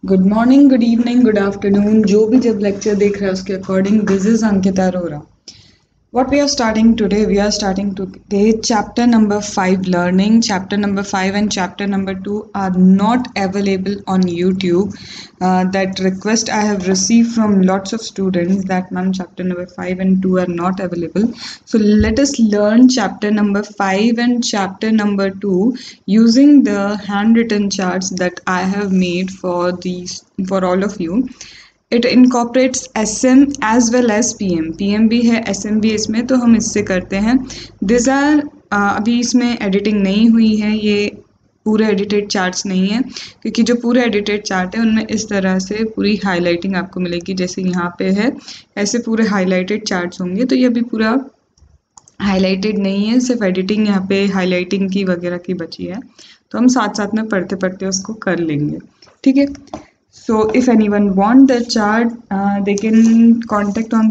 Good morning, good evening, good afternoon, जो भी जब लेक्चर देख रहा है उसके according this is Ankita Arora. What we are starting today, we are starting today chapter number 5 learning. Chapter number 5 and chapter number 2 are not available on YouTube. That request I have received from lots of students that ma'am chapter number 5 and 2 are not available. So let us learn chapter number 5 and chapter number 2 using the handwritten charts that I have made for all of you. It incorporates S M as well as P M. P M भी है, S M भी इसमें, तो हम इससे करते हैं. This are अभी इसमें एडिटिंग नहीं हुई है, ये पूरे एडिटेड चार्ट्स नहीं है, क्योंकि जो पूरे एडिटेड चार्ट है उनमें इस तरह से पूरी हाईलाइटिंग आपको मिलेगी. जैसे यहाँ पे है ऐसे पूरे हाईलाइटेड चार्ट्स होंगे, तो ये अभी पूरा हाईलाइटेड नहीं है, सिर्फ एडिटिंग यहाँ पे हाईलाइटिंग की वगैरह की बची है. तो हम साथ साथ में पढ़ते पढ़ते उसको कर लेंगे, ठीक है. So if anyone want the chart, they can contact on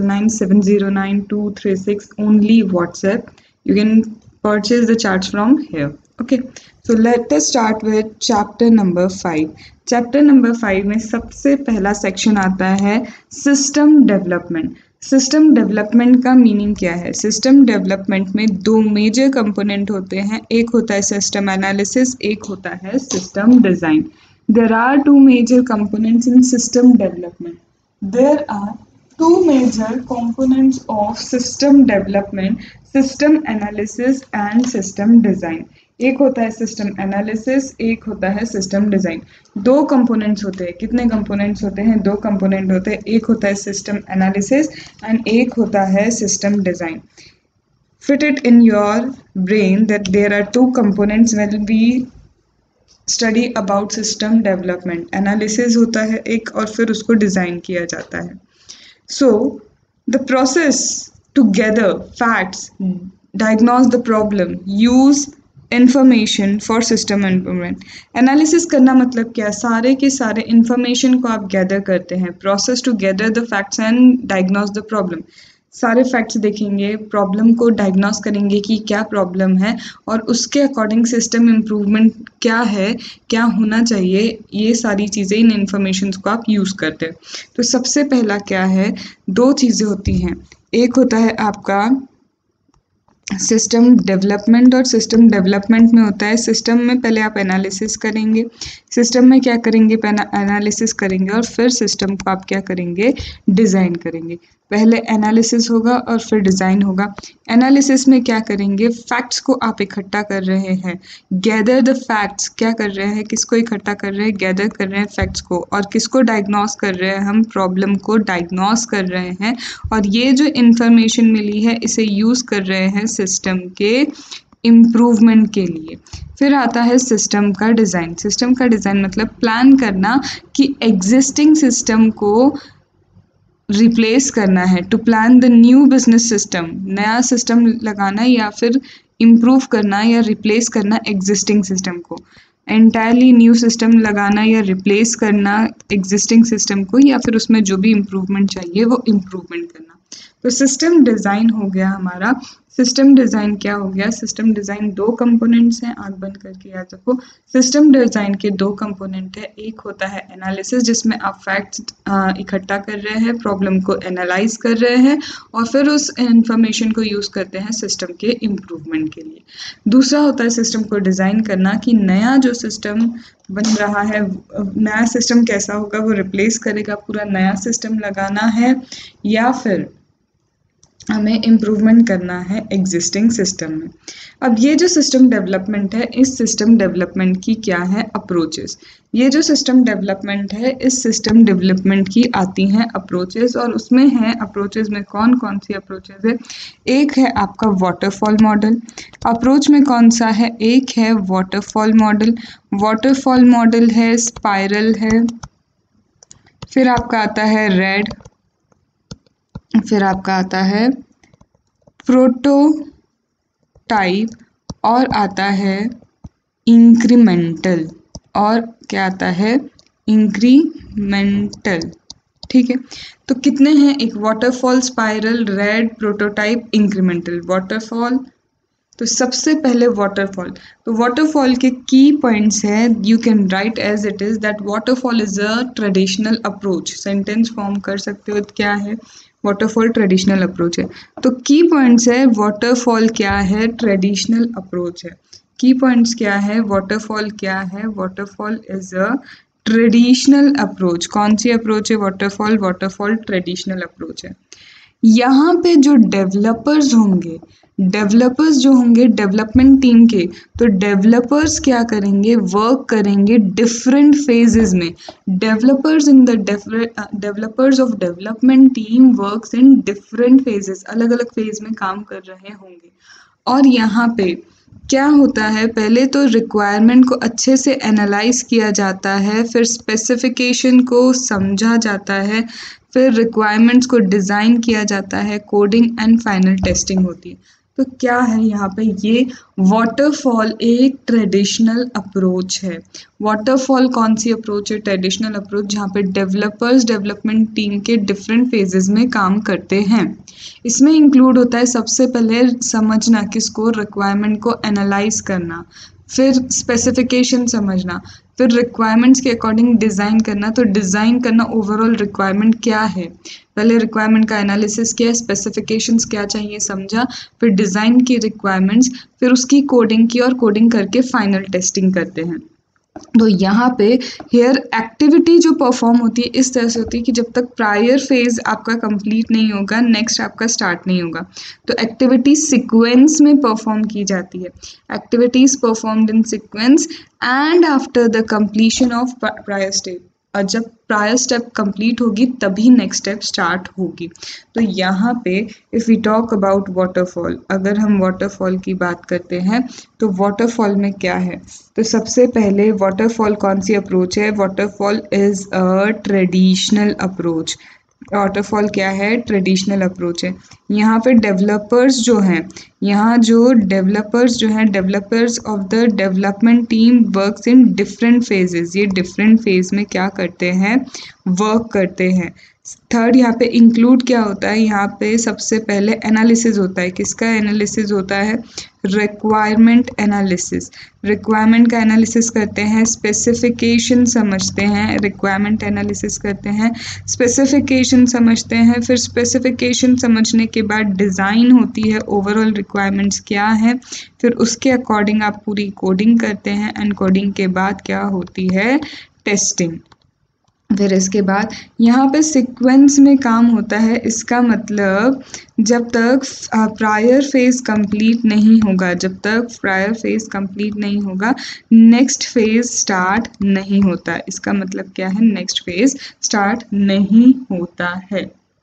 7999709236 only WhatsApp. You can purchase the charts from here. Okay. So let us start with chapter number 5. Chapter number 5 में सबसे पहला section आता है system development. सिस्टम डेवलपमेंट का meaning क्या है? System development में दो मेजर कंपोनेंट होते हैं, एक होता है सिस्टम एनालिसिस, एक होता है system design. There are two major components in system development. There are two major components of system development, system analysis and system design. एक होता है सिस्टम एनालिसिस, एक होता है सिस्टम डिज़ाइन. दो कंपोनेंट्स होते हैं. कितने कंपोनेंट्स होते हैं? दो कंपोनेंट होते हैं. एक होता है सिस्टम एनालिसिस एंड एक होता है system design. Fit it in your brain that there are two components when we study about system development. Analysis होता है एक, और फिर उसको डिज़ाइन किया जाता है. So the process to gather facts, diagnose the problem, use information for system improvement. Analysis करना मतलब क्या? सारे के सारे इंफॉर्मेशन को आप गैदर करते हैं. Process to gather the facts and diagnose the problem. सारे फैक्ट्स देखेंगे, प्रॉब्लम को डायग्नोस करेंगे कि क्या प्रॉब्लम है, और उसके अकॉर्डिंग सिस्टम इम्प्रूवमेंट क्या है, क्या होना चाहिए, ये सारी चीज़ें, इन इन्फॉर्मेशन को आप यूज़ करते हैं. तो सबसे पहला क्या है? दो चीज़ें होती हैं. एक होता है आपका सिस्टम डेवलपमेंट, और सिस्टम डेवलपमेंट में होता है सिस्टम में पहले आप एनालिसिस करेंगे. सिस्टम में क्या करेंगे? एनालिसिस करेंगे और फिर सिस्टम को आप क्या करेंगे? डिज़ाइन करेंगे. पहले एनालिसिस होगा और फिर डिज़ाइन होगा. एनालिसिस में क्या करेंगे? फैक्ट्स को आप इकट्ठा कर रहे हैं. गैदर द फैक्ट्स, क्या कर रहे हैं? किसको इकट्ठा कर रहे हैं? गैदर कर रहे हैं फैक्ट्स को. और किसको डायग्नोस कर रहे हैं? हम प्रॉब्लम को डायग्नोस कर रहे हैं, और ये जो इंफॉर्मेशन मिली है इसे यूज़ कर रहे हैं सिस्टम के इम्प्रूवमेंट के लिए. फिर आता है सिस्टम का डिज़ाइन. सिस्टम का डिज़ाइन मतलब प्लान करना कि एग्जिस्टिंग सिस्टम को रिप्लेस करना है. To plan the new business system, नया सिस्टम लगाना या फिर इम्प्रूव करना या रिप्लेस करना एग्जिस्टिंग सिस्टम को. एंटायरली न्यू सिस्टम लगाना या रिप्लेस करना एग्जिस्टिंग सिस्टम को, या फिर उसमें जो भी इम्प्रूवमेंट चाहिए वो इम्प्रूवमेंट करना. तो सिस्टम डिज़ाइन हो गया हमारा. सिस्टम डिज़ाइन क्या हो गया? सिस्टम डिज़ाइन दो कंपोनेंट्स हैं, आँख बंद करके याद रखो. सिस्टम डिज़ाइन के दो कंपोनेंट है. एक होता है एनालिसिस, जिसमें आप फैक्ट्स इकट्ठा कर रहे हैं, प्रॉब्लम को एनालाइज कर रहे हैं, और फिर उस इंफॉर्मेशन को यूज़ करते हैं सिस्टम के इम्प्रूवमेंट के लिए. दूसरा होता है सिस्टम को डिज़ाइन करना, कि नया जो सिस्टम बन रहा है, नया सिस्टम कैसा होगा, वो रिप्लेस करेगा, पूरा नया सिस्टम लगाना है, या फिर हमें इम्प्रूवमेंट करना है एग्जिस्टिंग सिस्टम में. अब ये जो सिस्टम डेवलपमेंट है, इस सिस्टम डेवलपमेंट की क्या है? अप्रोचेस. ये जो सिस्टम डेवलपमेंट है, इस सिस्टम डेवलपमेंट की आती हैं अप्रोचेस, और उसमें हैं अप्रोचेस में कौन कौन सी अप्रोचेस है? एक है आपका वाटरफॉल मॉडल. अप्रोच में कौन सा है? एक है वाटरफॉल मॉडल. वाटरफॉल मॉडल है, स्पाइरल है, फिर आपका आता है रेड, फिर आपका आता है प्रोटोटाइप, और आता है इंक्रीमेंटल, और क्या आता है? इंक्रीमेंटल. ठीक है. तो कितने हैं? एक waterfall, spiral, RAD, prototype, incremental. Waterfall, तो सबसे पहले वाटरफॉल, तो वाटरफॉल के की पॉइंट्स है, you can write as it is that waterfall is a traditional approach. Sentence form कर सकते हो क्या है, वाटरफॉल ट्रेडिशनल अप्रोच है। तो की पॉइंट्स है वाटरफॉल क्या है, ट्रेडिशनल अप्रोच है। की पॉइंट्स क्या है, वाटरफॉल क्या है, waterfall is a traditional approach. कौन सी अप्रोच है, वाटरफॉल, वाटरफॉल ट्रेडिशनल अप्रोच है। यहाँ पे जो डेवलपर्स होंगे, डेवलपर्स जो होंगे डेवलपमेंट टीम के, तो डेवलपर्स क्या करेंगे, वर्क करेंगे डिफरेंट फेजेस में। Developers in the developers of development team works in different phases, अलग अलग फेज में काम कर रहे होंगे। और यहाँ पे क्या होता है, पहले तो रिक्वायरमेंट को अच्छे से एनालाइज किया जाता है, फिर स्पेसिफिकेशन को समझा जाता है, फिर रिक्वायरमेंट्स को डिज़ाइन किया जाता है, कोडिंग एंड फाइनल टेस्टिंग होती है। तो क्या है यहाँ पे, ये वाटरफॉल एक ट्रेडिशनल अप्रोच है। वाटरफॉल कौन सी अप्रोच है, ट्रेडिशनल अप्रोच, जहाँ पे डेवलपर्स डेवलपमेंट टीम के डिफरेंट फेजेस में काम करते हैं। इसमें इंक्लूड होता है सबसे पहले समझना, किसको, रिक्वायरमेंट को एनालाइज करना, फिर स्पेसिफिकेशन समझना, फिर रिक्वायरमेंट्स के अकॉर्डिंग डिज़ाइन करना। तो डिज़ाइन करना ओवरऑल रिक्वायरमेंट क्या है, पहले रिक्वायरमेंट का एनालिसिस किया, स्पेसिफिकेशंस क्या चाहिए समझा, फिर डिज़ाइन की रिक्वायरमेंट्स, फिर उसकी कोडिंग की, और कोडिंग करके फाइनल टेस्टिंग करते हैं। तो यहाँ पे हेयर एक्टिविटी जो परफॉर्म होती है इस तरह से होती है कि जब तक प्रायर फेज आपका कंप्लीट नहीं होगा, नेक्स्ट आपका स्टार्ट नहीं होगा। तो एक्टिविटी सीक्वेंस में परफॉर्म की जाती है, activities performed in sequence and after the completion of prior step. और जब प्रायर स्टेप कंप्लीट होगी तभी नेक्स्ट स्टेप स्टार्ट होगी। तो यहाँ पे if we talk about waterfall, अगर हम वाटरफॉल की बात करते हैं तो वाटरफॉल में क्या है, तो सबसे पहले वाटरफॉल कौन सी अप्रोच है, waterfall is a traditional approach. Waterfall क्या है, ट्रेडिशनल अप्रोच है। यहाँ पे डेवलपर्स जो हैं, यहाँ जो डेवलपर्स जो हैं, developers of the development team works in different phases, ये डिफरेंट फेज में क्या करते हैं, वर्क करते हैं। थर्ड यहाँ पे इंक्लूड क्या होता है, यहाँ पे सबसे पहले एनालिसिस होता है, किसका एनालिसिस होता है, रिक्वायरमेंट एनालिसिस। रिक्वायरमेंट का एनालिसिस करते हैं, स्पेसिफिकेशन समझते हैं, रिक्वायरमेंट एनालिसिस करते हैं, स्पेसिफिकेशन समझते हैं, फिर स्पेसिफिकेशन समझने के बाद डिज़ाइन होती है, ओवरऑल रिक्वायरमेंट्स क्या है, फिर उसके अकॉर्डिंग आप पूरी कोडिंग करते हैं, एंड कोडिंग के बाद क्या होती है, टेस्टिंग। फिर इसके बाद यहाँ पे सीक्वेंस में काम होता है, इसका मतलब जब तक प्रायर फेज कंप्लीट नहीं होगा, जब तक प्रायर फेज कंप्लीट नहीं होगा नेक्स्ट फेज स्टार्ट नहीं होता। इसका मतलब क्या है, नेक्स्ट फेज स्टार्ट नहीं होता है।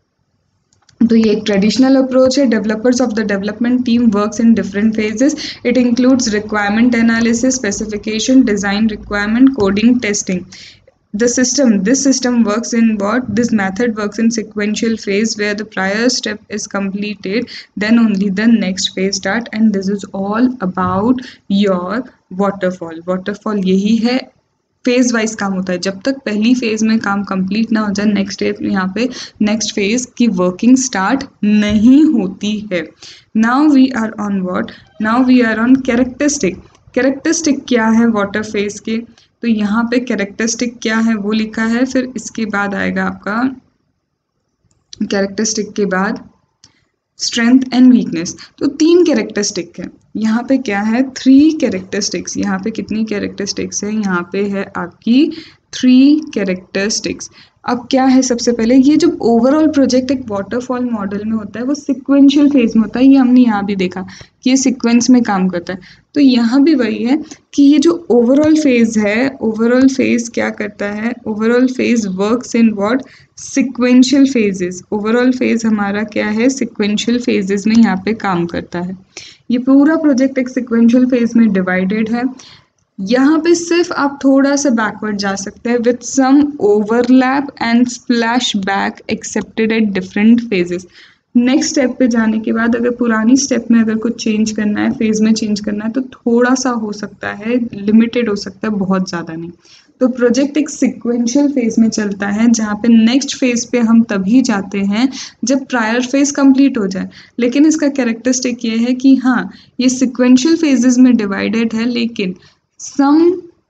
तो ये एक ट्रेडिशनल अप्रोच है। Developers of the development team works in different phases, it includes requirement analysis, specification, design, requirement, coding, testing. This system works in what? This method works in sequential phase where the prior step is completed, then only the next phase start, and this is all about your waterfall. Waterfall यही है, phase wise काम होता है, जब तक पहली phase में काम कंप्लीट ना हो जाए नेक्स्ट स्टेप यहाँ पे नेक्स्ट फेज की वर्किंग स्टार्ट नहीं होती है। Now we are on what, now we are on characteristic. Characteristic क्या है वाटर फेज के, तो यहाँ पे कैरेक्टरिस्टिक क्या है वो लिखा है, फिर इसके बाद आएगा आपका कैरेक्टरिस्टिक के बाद स्ट्रेंथ एंड वीकनेस। तो 3 कैरेक्टरिस्टिक है यहाँ पे, क्या है, 3 कैरेक्टरिस्टिक्स। यहाँ पे कितनी कैरेक्टरिस्टिक्स है, यहाँ पे है आपकी 3 कैरेक्टरिस्टिक्स। अब क्या है, सबसे पहले ये जब ओवरऑल प्रोजेक्ट एक वाटरफॉल मॉडल में होता है वो सिक्वेंशियल फेज में होता है, ये हमने यहाँ भी देखा कि ये सीक्वेंस में काम करता है। तो यहाँ भी वही है कि ये जो ओवरऑल फेज है, ओवरऑल फेज क्या करता है, overall phase works in what, sequential phases. Overall phase हमारा क्या है, सिक्वेंशियल फेजेस में यहाँ पे काम करता है। ये पूरा प्रोजेक्ट एक सिक्वेंशियल फेज में डिवाइडेड है। यहाँ पे सिर्फ आप थोड़ा सा बैकवर्ड जा सकते हैं with some overlap and splash back accepted at different phases. Next step पे जाने के बाद अगर पुरानी स्टेप में अगर कुछ चेंज करना है, फेज में चेंज करना है, तो थोड़ा सा हो सकता है, लिमिटेड हो सकता है, बहुत ज़्यादा नहीं। तो प्रोजेक्ट एक सिक्वेंशियल फेज में चलता है जहाँ पे नेक्स्ट फेज पे हम तभी जाते हैं जब प्रायर फेज कंप्लीट हो जाए। लेकिन इसका कैरेक्टरिस्टिक ये है कि हाँ, ये सिक्वेंशियल फेजेस में डिवाइडेड है, लेकिन सम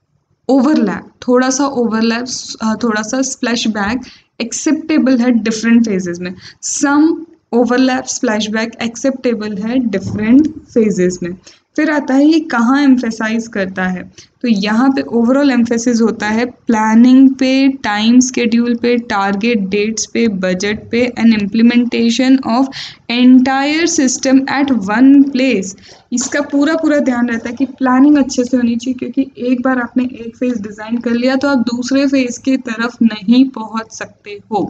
ओवरलैप, थोड़ा सा ओवरलैप, थोड़ा सा स्प्लैश बैक एक्सेप्टेबल है डिफरेंट फेजेस में। Some overlap splash back acceptable है डिफरेंट फेजेस में। फिर आता है ये कहाँ एम्फेसाइज करता है, तो यहाँ पे ओवरऑल एम्फेसिस होता है प्लानिंग पे, टाइम स्केड्यूल पे, टारगेट डेट्स पे, बजट पे and implementation of entire system at one place. इसका पूरा पूरा ध्यान रहता है कि प्लानिंग अच्छे से होनी चाहिए, क्योंकि एक बार आपने एक फेज डिज़ाइन कर लिया तो आप दूसरे फेज की तरफ नहीं पहुंच सकते हो,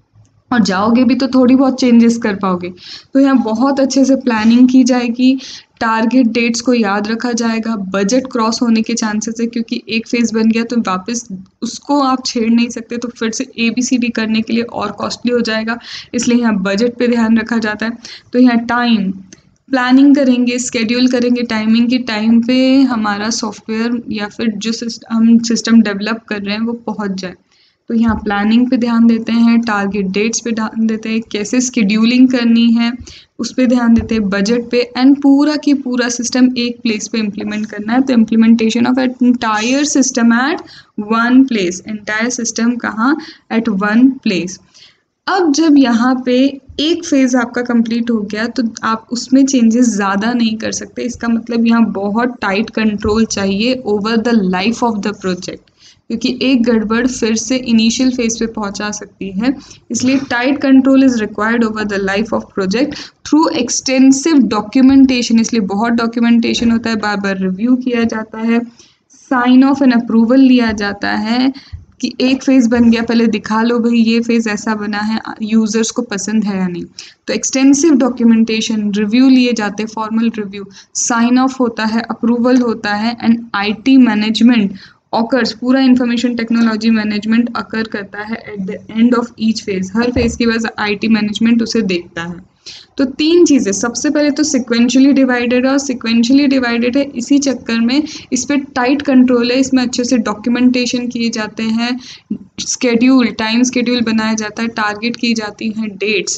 और जाओगे भी तो थोड़ी बहुत चेंजेस कर पाओगे। तो यहाँ बहुत अच्छे से प्लानिंग की जाएगी, टारगेट डेट्स को याद रखा जाएगा, बजट क्रॉस होने के चांसेस है, क्योंकि एक फेज बन गया तो वापस उसको आप छेड़ नहीं सकते, तो फिर से ABCD करने के लिए और कॉस्टली हो जाएगा, इसलिए यहाँ बजट पे ध्यान रखा जाता है। तो यहाँ टाइम प्लानिंग करेंगे, स्केड्यूल करेंगे टाइमिंग की, टाइम पे हमारा सॉफ्टवेयर या फिर जो हम सिस्टम डेवलप कर रहे हैं वो पहुंच जाए। तो यहाँ प्लानिंग पे ध्यान देते हैं, टारगेट डेट्स पे ध्यान देते हैं, कैसे स्केड्यूलिंग करनी है उस पे ध्यान देते हैं, बजट पे, एंड पूरा की पूरा सिस्टम एक प्लेस पे इम्प्लीमेंट करना है। तो implementation of entire system at one place, entire system कहाँ, एट वन प्लेस। अब जब यहाँ पे एक फेज आपका कंप्लीट हो गया तो आप उसमें चेंजेस ज़्यादा नहीं कर सकते, इसका मतलब यहाँ बहुत टाइट कंट्रोल चाहिए over the life of the project, क्योंकि एक गड़बड़ फिर से इनिशियल फेज पे पहुंचा सकती है, इसलिए tight control is required over the life of project through extensive documentation. इसलिए बहुत डॉक्यूमेंटेशन होता है, बार बार रिव्यू किया जाता है, साइन ऑफ एंड अप्रूवल लिया जाता है कि एक फेज बन गया, पहले दिखा लो भाई ये फेज ऐसा बना है, यूजर्स को पसंद है या नहीं। तो एक्सटेंसिव डॉक्यूमेंटेशन, रिव्यू लिए जाते हैं, फॉर्मल रिव्यू, साइन ऑफ होता है, अप्रूवल होता है, एंड IT मैनेजमेंट ऑकर्स, पूरा इंफॉर्मेशन टेक्नोलॉजी मैनेजमेंट अकर करता है at the end of each phase. हर फेज के बाद IT मैनेजमेंट उसे देखता है। तो तीन चीज़ें, सबसे पहले तो सिक्वेंशियली डिवाइडेड है, और सिक्वेंशियली डिवाइडेड है इसी चक्कर में इस पर टाइट कंट्रोल है, इसमें अच्छे से डॉक्यूमेंटेशन किए जाते हैं, स्केड्यूल, टाइम स्केड्यूल बनाया जाता है, टारगेट की जाती हैं डेट्स।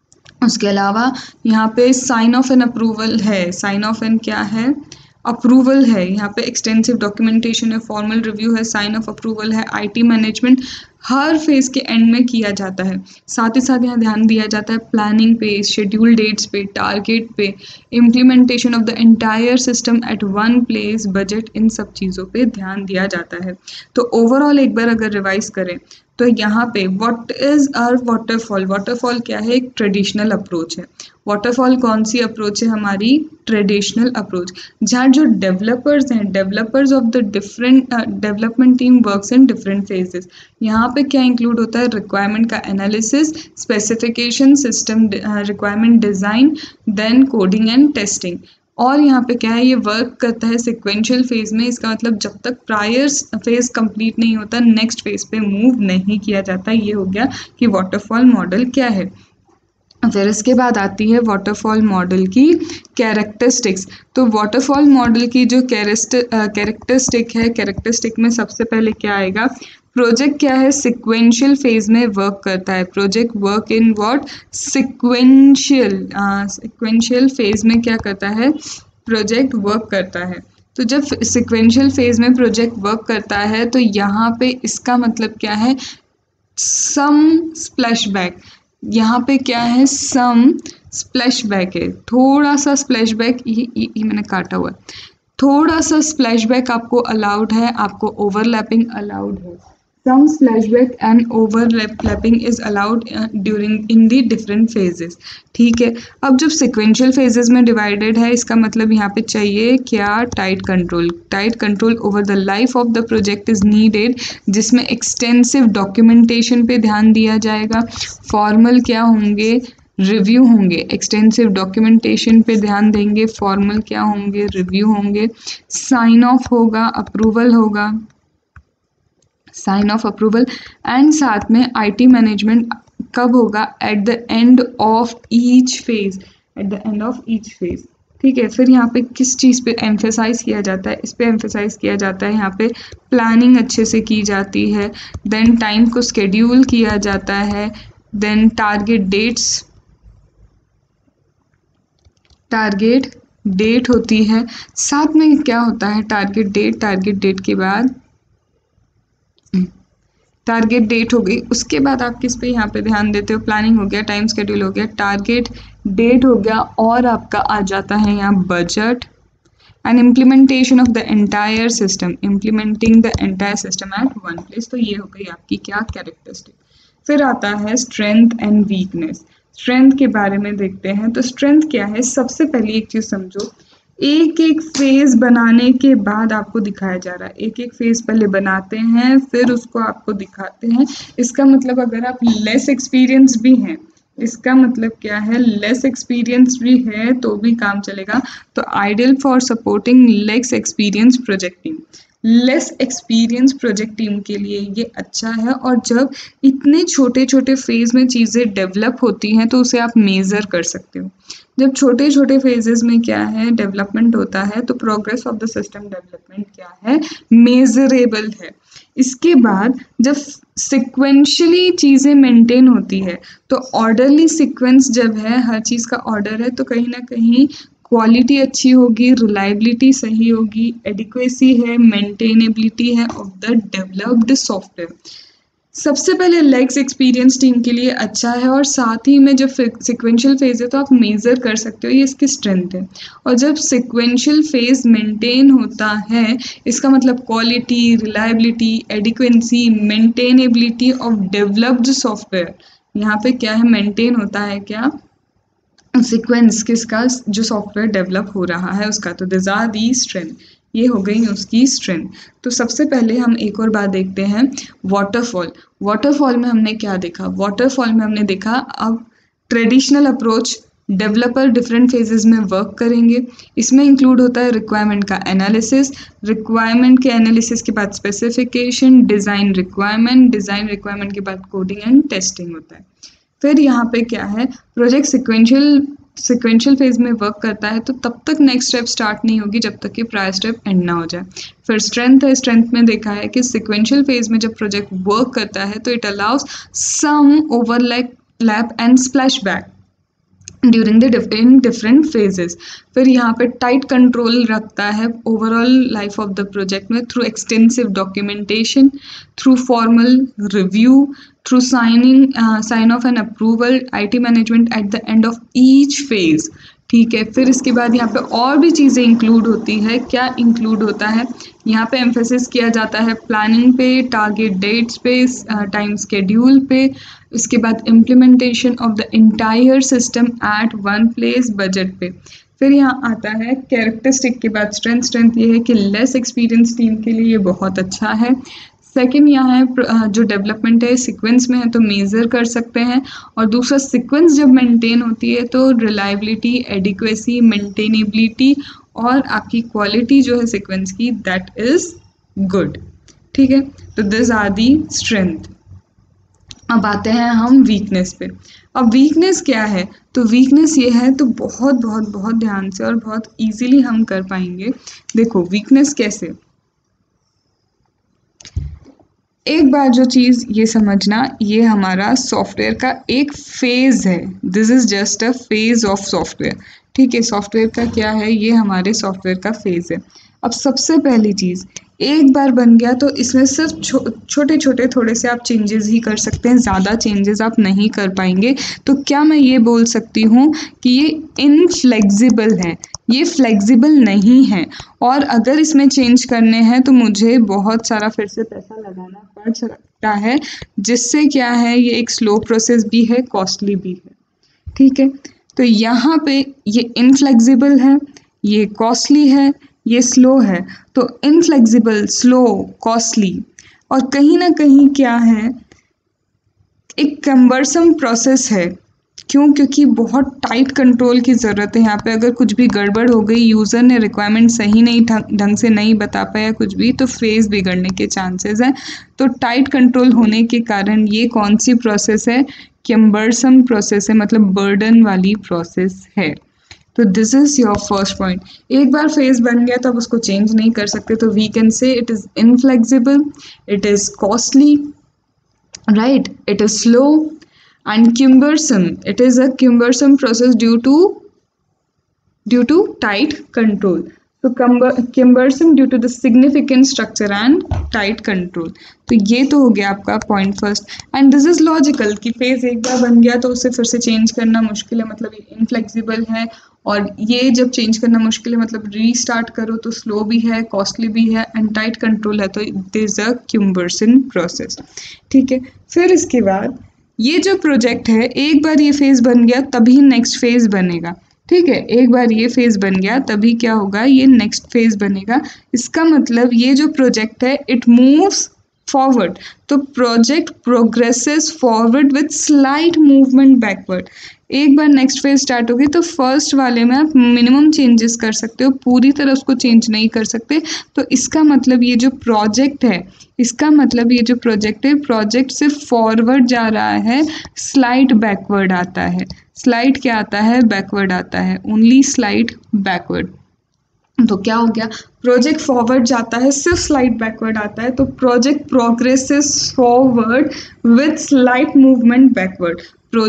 उसके अलावा यहाँ पे साइन ऑफ एंड अप्रूवल है, साइन ऑफ एंड क्या है, अप्रूवल है, यहाँ पे एक्सटेंसिव डॉक्यूमेंटेशन है, फॉर्मल रिव्यू है, साइन ऑफ अप्रूवल है, IT मैनेजमेंट हर फेज के एंड में किया जाता है। साथ ही साथ यहाँ ध्यान दिया जाता है प्लानिंग पे, शेड्यूल डेट्स पे, टारगेट पे, implementation of the entire system at one place, budget, इन सब चीज़ों पे ध्यान दिया जाता है। तो ओवरऑल एक बार अगर रिवाइज करें तो यहाँ पे what is our waterfall, waterfall क्या है, एक ट्रेडिशनल अप्रोच है। वाटरफॉल कौन सी अप्रोच है, हमारी ट्रेडिशनल अप्रोच, जहाँ जो डेवलपर्स हैं, developers of the different development team works in different phases. यहाँ पे क्या इंक्लूड होता है, रिक्वायरमेंट का analysis, specification, system requirement design, then coding and testing. और यहाँ पे क्या है, ये वर्क करता है सिक्वेंशियल फेज में, इसका मतलब जब तक प्रायर फेज कंप्लीट नहीं होता नेक्स्ट फेज पे मूव नहीं किया जाता। ये हो गया कि वाटरफॉल मॉडल क्या है। फिर इसके बाद आती है वाटरफॉल मॉडल की कैरेक्टरिस्टिक्स। तो वाटरफॉल मॉडल की जो कैरेक्टरिस्टिक है, कैरेक्टरिस्टिक में सबसे पहले क्या आएगा, प्रोजेक्ट क्या है, सिक्वेंशियल फेज में वर्क करता है। Project work in what, sequential phase में क्या करता है, प्रोजेक्ट वर्क करता है। तो जब सिक्वेंशियल फेज में प्रोजेक्ट वर्क करता है तो यहाँ पे इसका मतलब क्या है, सम स्प्लैशबैक, यहाँ पे क्या है, सम स्प्लैशबैक है, थोड़ा सा स्प्लैशबैक, ये मैंने काटा हुआ है, थोड़ा सा स्प्लैशबैक आपको अलाउड है, आपको ओवरलैपिंग अलाउड है। Some splashback and overlapping is allowed during in the different phases. ठीक है, अब जब सिक्वेंशियल फेजेस में डिवाइडेड है, इसका मतलब यहाँ पे चाहिए क्या, tight control, tight control over the life of the project is needed, जिसमें एक्सटेंसिव डॉक्यूमेंटेशन पे ध्यान दिया जाएगा, फॉर्मल क्या होंगे, रिव्यू होंगे, एक्सटेंसिव डॉक्यूमेंटेशन पे ध्यान देंगे, फॉर्मल क्या होंगे, रिव्यू होंगे, साइन ऑफ होगा, अप्रूवल होगा, साइन ऑफ अप्रूवल, एंड साथ में IT मैनेजमेंट कब होगा? At the end of each phase, at the end of each phase. ठीक है, फिर यहाँ पे किस चीज़ पे एम्फेसाइज किया जाता है? इस पे एम्फेसाइज किया जाता है, यहाँ पे प्लानिंग अच्छे से की जाती है, देन टाइम को स्केड्यूल किया जाता है, देन टारगेट डेट होती है। साथ में क्या होता है? टारगेट डेट के बाद टारगेट डेट हो गई, उसके बाद आप किस पे यहाँ पे ध्यान देते हो? प्लानिंग हो गया, टाइम स्केड्यूल हो गया, टारगेट डेट हो गया, और आपका आ जाता है यहाँ budget and implementation of the entire system, implementing the entire system at one place. तो ये हो गई आपकी क्या? कैरेक्टरिस्टिक। फिर आता है स्ट्रेंथ एंड वीकनेस। स्ट्रेंथ के बारे में देखते हैं। तो स्ट्रेंथ क्या है? सबसे पहले एक चीज समझो, एक एक फेज बनाने के बाद आपको दिखाया जा रहा है, एक एक फेज पहले बनाते हैं फिर उसको आपको दिखाते हैं। इसका मतलब अगर आप लेस एक्सपीरियंस भी हैं, इसका मतलब क्या है? लेस एक्सपीरियंस भी है तो भी काम चलेगा। तो ideal for supporting less experience project team, less experience project team के लिए ये अच्छा है। और जब इतने छोटे छोटे फेज में चीज़ें डेवलप होती हैं तो उसे आप मेज़र कर सकते हो। जब छोटे छोटे फेजेस में क्या है? डेवलपमेंट होता है, तो progress of the system development क्या है? मेजरेबल है। इसके बाद जब सिक्वेंशली चीज़ें मेंटेन होती है, तो ऑर्डरली सीक्वेंस जब है, हर चीज़ का ऑर्डर है, तो कहीं ना कहीं क्वालिटी अच्छी होगी, रिलायबिलिटी सही होगी, एडिक्वेसी है, मेंटेनेबिलिटी है ऑफ द डेवलप्ड सॉफ्टवेयर। सबसे पहले लेग्स एक्सपीरियंस टीम के लिए अच्छा है, और साथ ही में जब सिक्वेंशियल फेज है तो आप मेजर कर सकते हो ये इसकी स्ट्रेंथ है। और जब सिक्वेंशियल फेज मेंटेन होता है, इसका मतलब quality, reliability, adequacy, maintainability of developed software, यहाँ पे क्या है? मेंटेन होता है क्या? सीक्वेंस किसका? जो सॉफ्टवेयर डेवलप हो रहा है उसका। तो दिस आर दी स्ट्रेंथ, ये हो गई उसकी स्ट्रेंथ। तो सबसे पहले हम एक और बात देखते हैं, वाटरफॉल। वाटरफॉल में हमने क्या देखा? वाटरफॉल में हमने देखा अब traditional approach, developer different phases में वर्क करेंगे। इसमें इंक्लूड होता है रिक्वायरमेंट का एनालिसिस, रिक्वायरमेंट के एनालिसिस के बाद स्पेसिफिकेशन, डिज़ाइन रिक्वायरमेंट के बाद कोडिंग एंड टेस्टिंग होता है। फिर यहाँ पे क्या है? प्रोजेक्ट सिक्वेंशियल फेज में वर्क करता है, तो तब तक नेक्स्ट स्टेप स्टार्ट नहीं होगी जब तक कि प्रायर स्टेप एंड ना हो जाए। फिर स्ट्रेंथ है, स्ट्रेंथ में देखा है कि सिक्वेंशियल फेज में जब प्रोजेक्ट वर्क करता है तो it allows some overlap and splash back during the different phases. फिर यहाँ पे टाइट कंट्रोल रखता है overall life of the project में, through extensive documentation, through formal review, through sign off and approval, IT management at the end of each phase. ठीक है, फिर इसके बाद यहाँ पे और भी चीज़ें इंक्लूड होती है। क्या इंक्लूड होता है? यहाँ पे एम्फेसिस किया जाता है प्लानिंग पे, टारगेट डेट्स पे, टाइम स्केड्यूल पे, इसके बाद implementation of the entire system at one place, budget पे। फिर यहाँ आता है कैरेक्टरिस्टिक के बाद स्ट्रेंथ। स्ट्रेंथ ये है कि लेस एक्सपीरियंस टीम के लिए ये बहुत अच्छा है। सेकेंड यहाँ है जो डेवलपमेंट है सीक्वेंस में है तो मेज़र कर सकते हैं। और दूसरा, सीक्वेंस जब मेंटेन होती है तो रिलायबिलिटी, एडिक्वेसी, मेंटेनेबिलिटी और आपकी क्वालिटी जो है सीक्वेंस की, दैट इज गुड। ठीक है, तो दिस आर दी स्ट्रेंथ। अब आते हैं हम वीकनेस पे। अब वीकनेस क्या है? तो वीकनेस ये है, तो बहुत बहुत बहुत ध्यान से और बहुत इजीली हम कर पाएंगे। देखो वीकनेस कैसे, एक बार जो चीज़ ये समझना, ये हमारा सॉफ्टवेयर का एक फेज है। This is just a phase of software. ठीक है, सॉफ्टवेयर का क्या है? ये हमारे सॉफ्टवेयर का फेज है। अब सबसे पहली चीज़, एक बार बन गया तो इसमें सिर्फ छोटे छोटे थोड़े से आप चेंजेस ही कर सकते हैं, ज़्यादा चेंजेस आप नहीं कर पाएंगे। तो क्या मैं ये बोल सकती हूँ कि ये इनफ्लेक्सिबल है? ये फ्लेक्सिबल नहीं है, और अगर इसमें चेंज करने हैं तो मुझे बहुत सारा फिर से पैसा लगाना पड़ सकता है, जिससे क्या है, ये एक स्लो प्रोसेस भी है, कॉस्टली भी है। ठीक है, तो यहाँ पे ये इनफ्लेक्सिबल है, ये कॉस्टली है, ये स्लो है। तो इनफ्लेक्सिबल, स्लो, कॉस्टली, और कहीं ना कहीं क्या है, एक कम्बरसम प्रोसेस है। क्यों? क्योंकि बहुत टाइट कंट्रोल की ज़रूरत है यहाँ पे। अगर कुछ भी गड़बड़ हो गई, यूज़र ने रिक्वायरमेंट सही नहीं ढंग से नहीं बता पाया कुछ भी, तो फेस बिगड़ने के चांसेस हैं। तो टाइट कंट्रोल होने के कारण ये कौन सी प्रोसेस है cumbersome प्रोसेस है, मतलब बर्डन वाली प्रोसेस है। तो this is your first point. एक बार फेज बन गया तो आप उसको चेंज नहीं कर सकते, तो we can say it is inflexible, it is costly, right, it is slow and cumbersome. It is a cumbersome process due to tight control. So cumbersome due to the significant structure and tight control. तो ये तो हो गया आपका point first. And this is logical कि phase एक बार बन गया तो उसे फिर से चेंज करना मुश्किल है, मतलब ये इनफ्लेक्सिबल है, और ये जब चेंज करना मुश्किल है मतलब रीस्टार्ट करो तो स्लो भी है, कॉस्टली भी है एंड टाइट कंट्रोल है, तो it is a cumbersome process. ठीक है, फिर इसके बाद ये जो प्रोजेक्ट है, एक बार ये फेज बन गया तभी नेक्स्ट फेज बनेगा। ठीक है, एक बार ये फेज बन गया तभी क्या होगा, ये नेक्स्ट फेज बनेगा। इसका मतलब ये जो प्रोजेक्ट है इट मूव्स फॉरवर्ड, तो project progresses forward with slight movement backward. एक बार नेक्स्ट फेज स्टार्ट होगी तो फर्स्ट वाले में आप मिनिमम चेंजेस कर सकते हो, पूरी तरह उसको चेंज नहीं कर सकते। तो इसका मतलब ये जो प्रोजेक्ट है, इसका मतलब ये जो प्रोजेक्ट है, प्रोजेक्ट सिर्फ फॉरवर्ड जा रहा है, स्लाइड बैकवर्ड आता है। स्लाइड क्या आता है, बैकवर्ड आता है, ओनली स्लाइड बैकवर्ड। तो क्या हो गया, प्रोजेक्ट फॉरवर्ड जाता है, सिर्फ स्लाइड बैकवर्ड आता है, तो project progresses forward with slight movement backward.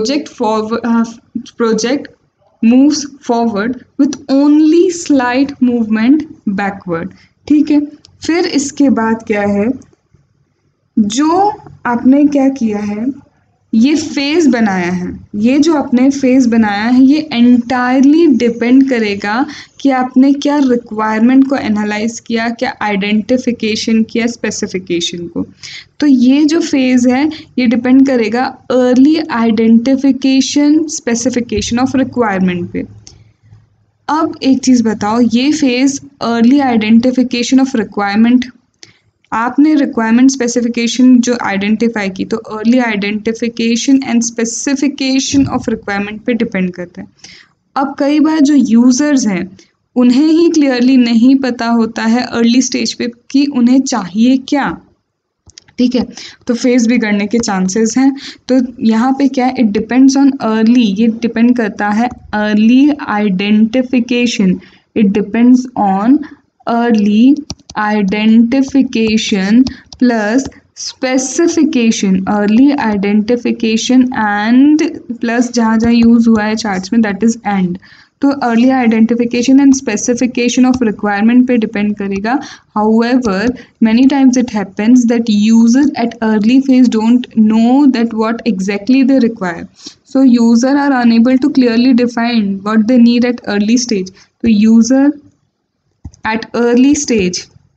Project moves forward with only slight movement backward। ठीक है, फिर इसके बाद क्या है, जो आपने क्या किया है, ये फेज बनाया है, ये जो आपने फेज बनाया है ये एंटायरली डिपेंड करेगा कि आपने क्या रिक्वायरमेंट को एनालाइज किया, क्या आइडेंटिफिकेशन किया स्पेसिफिकेशन को। तो ये जो फेज है ये डिपेंड करेगा early identification specification of requirement पे। अब एक चीज़ बताओ, ये phase early identification of requirement, आपने रिक्वायरमेंट स्पेसिफिकेशन जो आइडेंटिफाई की, तो early identification and specification of requirement पे डिपेंड करता है। अब कई बार जो यूज़र्स हैं उन्हें ही क्लियरली नहीं पता होता है अर्ली स्टेज पे कि उन्हें चाहिए क्या। ठीक है, तो फेज बिगड़ने के चांसेस हैं। तो यहाँ पे क्या है, इट डिपेंड्स ऑन अर्ली, ये डिपेंड करता है early identification, it depends on early identification plus specification, early identification and plus जहाँ जहाँ यूज़ हुआ है चार्ट्स में दैट इज एंड। तो early identification and specification of requirement पे डिपेंड करेगा। However many times it happens that users at early phase don't know that what exactly they require, so user are unable to clearly define what they need at early stage. तो user at early stage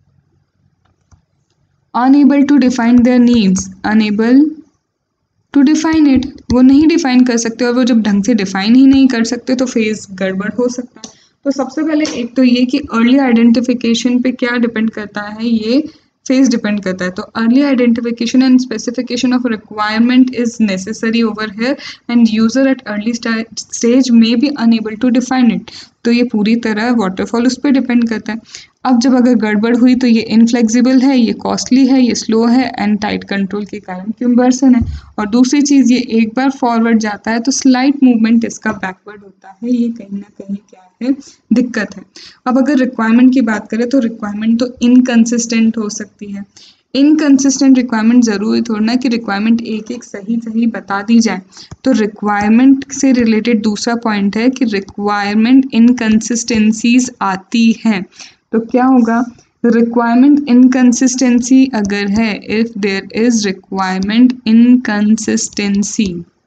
unable to define their needs, unable to define it, वो नहीं define कर सकते, और वो जब ढंग से डिफाइन ही नहीं कर सकते तो फेज गड़बड़ हो सकता है। तो सबसे पहले एक तो ये कि अर्ली आइडेंटिफिकेशन पे क्या डिपेंड करता है, ये फेज डिपेंड करता है। तो early identification and specification of requirement is necessary over here and user at early stage may be unable to define it. तो ये पूरी तरह वाटरफॉल उस पर डिपेंड करता है। अब जब अगर गड़बड़ हुई तो ये इनफ्लेक्सिबल है, ये कॉस्टली है, ये स्लो है एंड टाइट कंट्रोल के कारण क्यूम्बर्सन है। और दूसरी चीज़, ये एक बार फॉरवर्ड जाता है तो स्लाइट मूवमेंट इसका बैकवर्ड होता है, ये कहीं ना कहीं क्या है, दिक्कत है। अब अगर रिक्वायरमेंट की बात करें तो रिक्वायरमेंट तो इनकंसिस्टेंट हो सकती है। इनकंसिस्टेंट रिक्वायरमेंट ज़रूरी थोड़ा ना कि रिक्वायरमेंट एक एक सही बता दी जाए। तो रिक्वायरमेंट से रिलेटेड दूसरा पॉइंट है कि रिक्वायरमेंट इनकंसिस्टेंसीज आती हैं। तो क्या होगा, रिक्वायरमेंट इनकंसिस्टेंसी अगर है, if there is requirement inconsistency,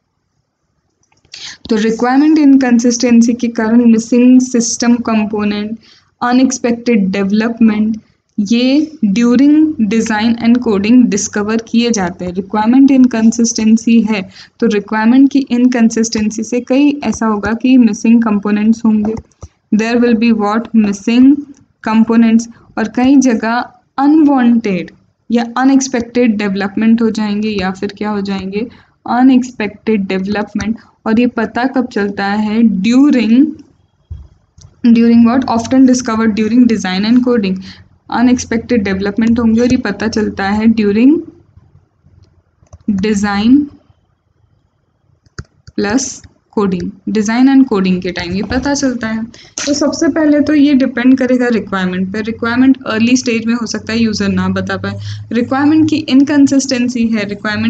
तो रिक्वायरमेंट इनकंसिस्टेंसी के कारण missing system component, unexpected development, ये during design and coding discover किए जाते हैं। रिक्वायरमेंट इनकंसिस्टेंसी है तो रिक्वायरमेंट की इनकंसिस्टेंसी से कई ऐसा होगा कि मिसिंग कंपोनेंट्स होंगे, there will be what, missing components, और कई जगह अनवांटेड या अनएक्सपेक्टेड डेवलपमेंट हो जाएंगे, या फिर क्या हो जाएंगे, अनएक्सपेक्टेड डेवलपमेंट। और ये पता कब चलता है, during what, often discovered during design and coding. Unexpected development होंगे और ये पता चलता है during design plus coding, design and coding के टाइम ये पता चलता है। तो सबसे पहले तो ये डिपेंड करेगा रिक्वायरमेंट पे। रिक्वायरमेंट अर्ली स्टेज में हो सकता है यूज़र ना बता पाए, रिक्वायरमेंट की इनकंसिस्टेंसी है,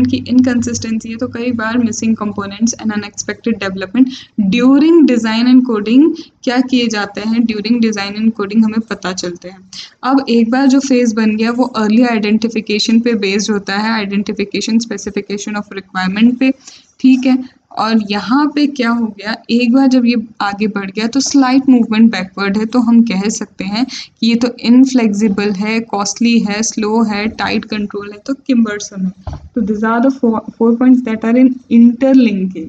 तो कई बार missing components and unexpected development during design and coding क्या किए जाते हैं, ड्यूरिंग डिज़ाइन एंड कोडिंग हमें पता चलते हैं। अब एक बार जो फेज़ बन गया वो अर्ली आइडेंटिफिकेशन पे बेस्ड होता है, आइडेंटिफिकेशन स्पेसिफिकेशन ऑफ रिक्वायरमेंट पे, ठीक है। और यहाँ पे क्या हो गया, एक बार जब ये आगे बढ़ गया तो स्लाइट मूवमेंट बैकवर्ड है, तो हम कह सकते हैं कि ये तो इनफ्लेक्सिबल है, कॉस्टली है, स्लो है, टाइट कंट्रोल है, तो किम्बर्सम है। तो this are the 4 points that are in interlinkage,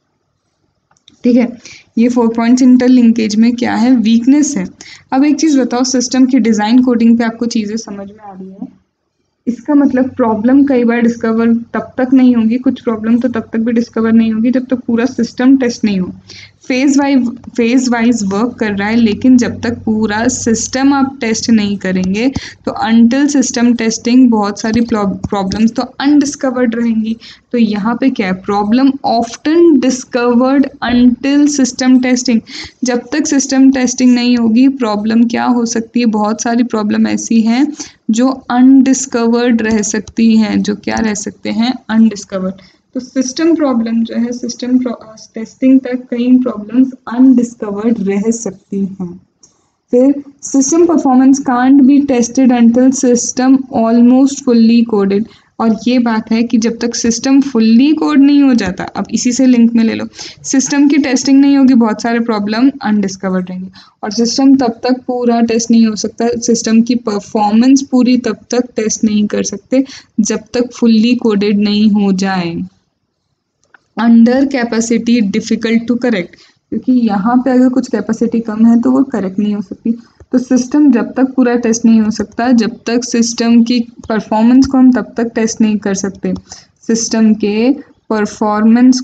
ठीक है। ये 4 पॉइंट्स इंटरलिंकेज में क्या है, वीकनेस है। अब एक चीज़ बताओ, सिस्टम की डिज़ाइन कोडिंग पे आपको चीज़ें समझ में आ रही है? इसका मतलब प्रॉब्लम कई बार डिस्कवर तब तक नहीं होगी, कुछ प्रॉब्लम तो तब तक भी डिस्कवर नहीं होगी जब तक पूरा सिस्टम टेस्ट नहीं हो। फेज वाइज वर्क कर रहा है, लेकिन जब तक पूरा सिस्टम आप टेस्ट नहीं करेंगे तो अनटिल सिस्टम टेस्टिंग बहुत सारी प्रॉब्लम्स तो अनडिस्कवर्ड रहेंगी। तो यहाँ पे क्या है, problem often discovered until system testing. जब तक सिस्टम टेस्टिंग नहीं होगी प्रॉब्लम क्या हो सकती है, बहुत सारी प्रॉब्लम ऐसी हैं जो अनडिस्कवर्ड रह सकती हैं, जो क्या रह सकते हैं, अनडिस्कवर्ड। तो सिस्टम प्रॉब्लम जो है, सिस्टम टेस्टिंग तक कई प्रॉब्लम्स अनडिस्कवर्ड रह सकती हैं। फिर system performance can't be tested until system almost fully coded. और ये बात है कि जब तक सिस्टम फुल्ली कोड नहीं हो जाता, अब इसी से लिंक में ले लो, सिस्टम की टेस्टिंग नहीं होगी, बहुत सारे प्रॉब्लम अनडिस्कवर्ड रहेंगे। और सिस्टम तब तक पूरा टेस्ट नहीं हो सकता, सिस्टम की परफॉर्मेंस पूरी तब तक टेस्ट नहीं कर सकते जब तक फुल्ली कोडेड नहीं हो जाए। Under capacity difficult to correct, क्योंकि यहाँ पे अगर कुछ कैपेसिटी कम है तो वो करेक्ट नहीं हो सकती। तो सिस्टम जब तक पूरा टेस्ट नहीं हो सकता, जब तक सिस्टम की परफॉर्मेंस को हम तब तक टेस्ट नहीं कर सकते। सिस्टम के परफॉर्मेंस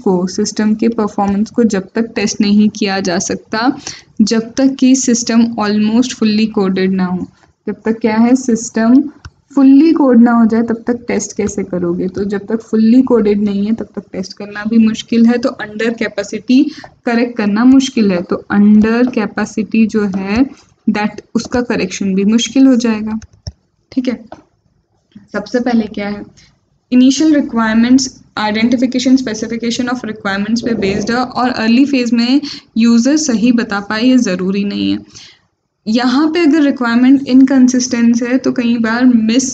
को जब तक टेस्ट नहीं किया जा सकता, जब तक कि सिस्टम ऑलमोस्ट फुल्ली कोडेड ना हो। जब तक क्या है, सिस्टम फुल्ली कोड ना हो जाए तब तक टेस्ट कैसे करोगे? तो जब तक फुल्ली कोडेड नहीं है तब तक टेस्ट करना भी मुश्किल है, तो अंडर कैपेसिटी करेक्ट करना मुश्किल है। तो अंडर कैपेसिटी जो है दैट, उसका करेक्शन भी मुश्किल हो जाएगा, ठीक है। सबसे पहले क्या है, initial requirements identification specification of requirements पे बेस्ड है, और अर्ली फेज में यूज़र सही बता पाए ये ज़रूरी नहीं है। यहाँ पे अगर रिक्वायरमेंट इनकंसिस्टेंट है तो कई बार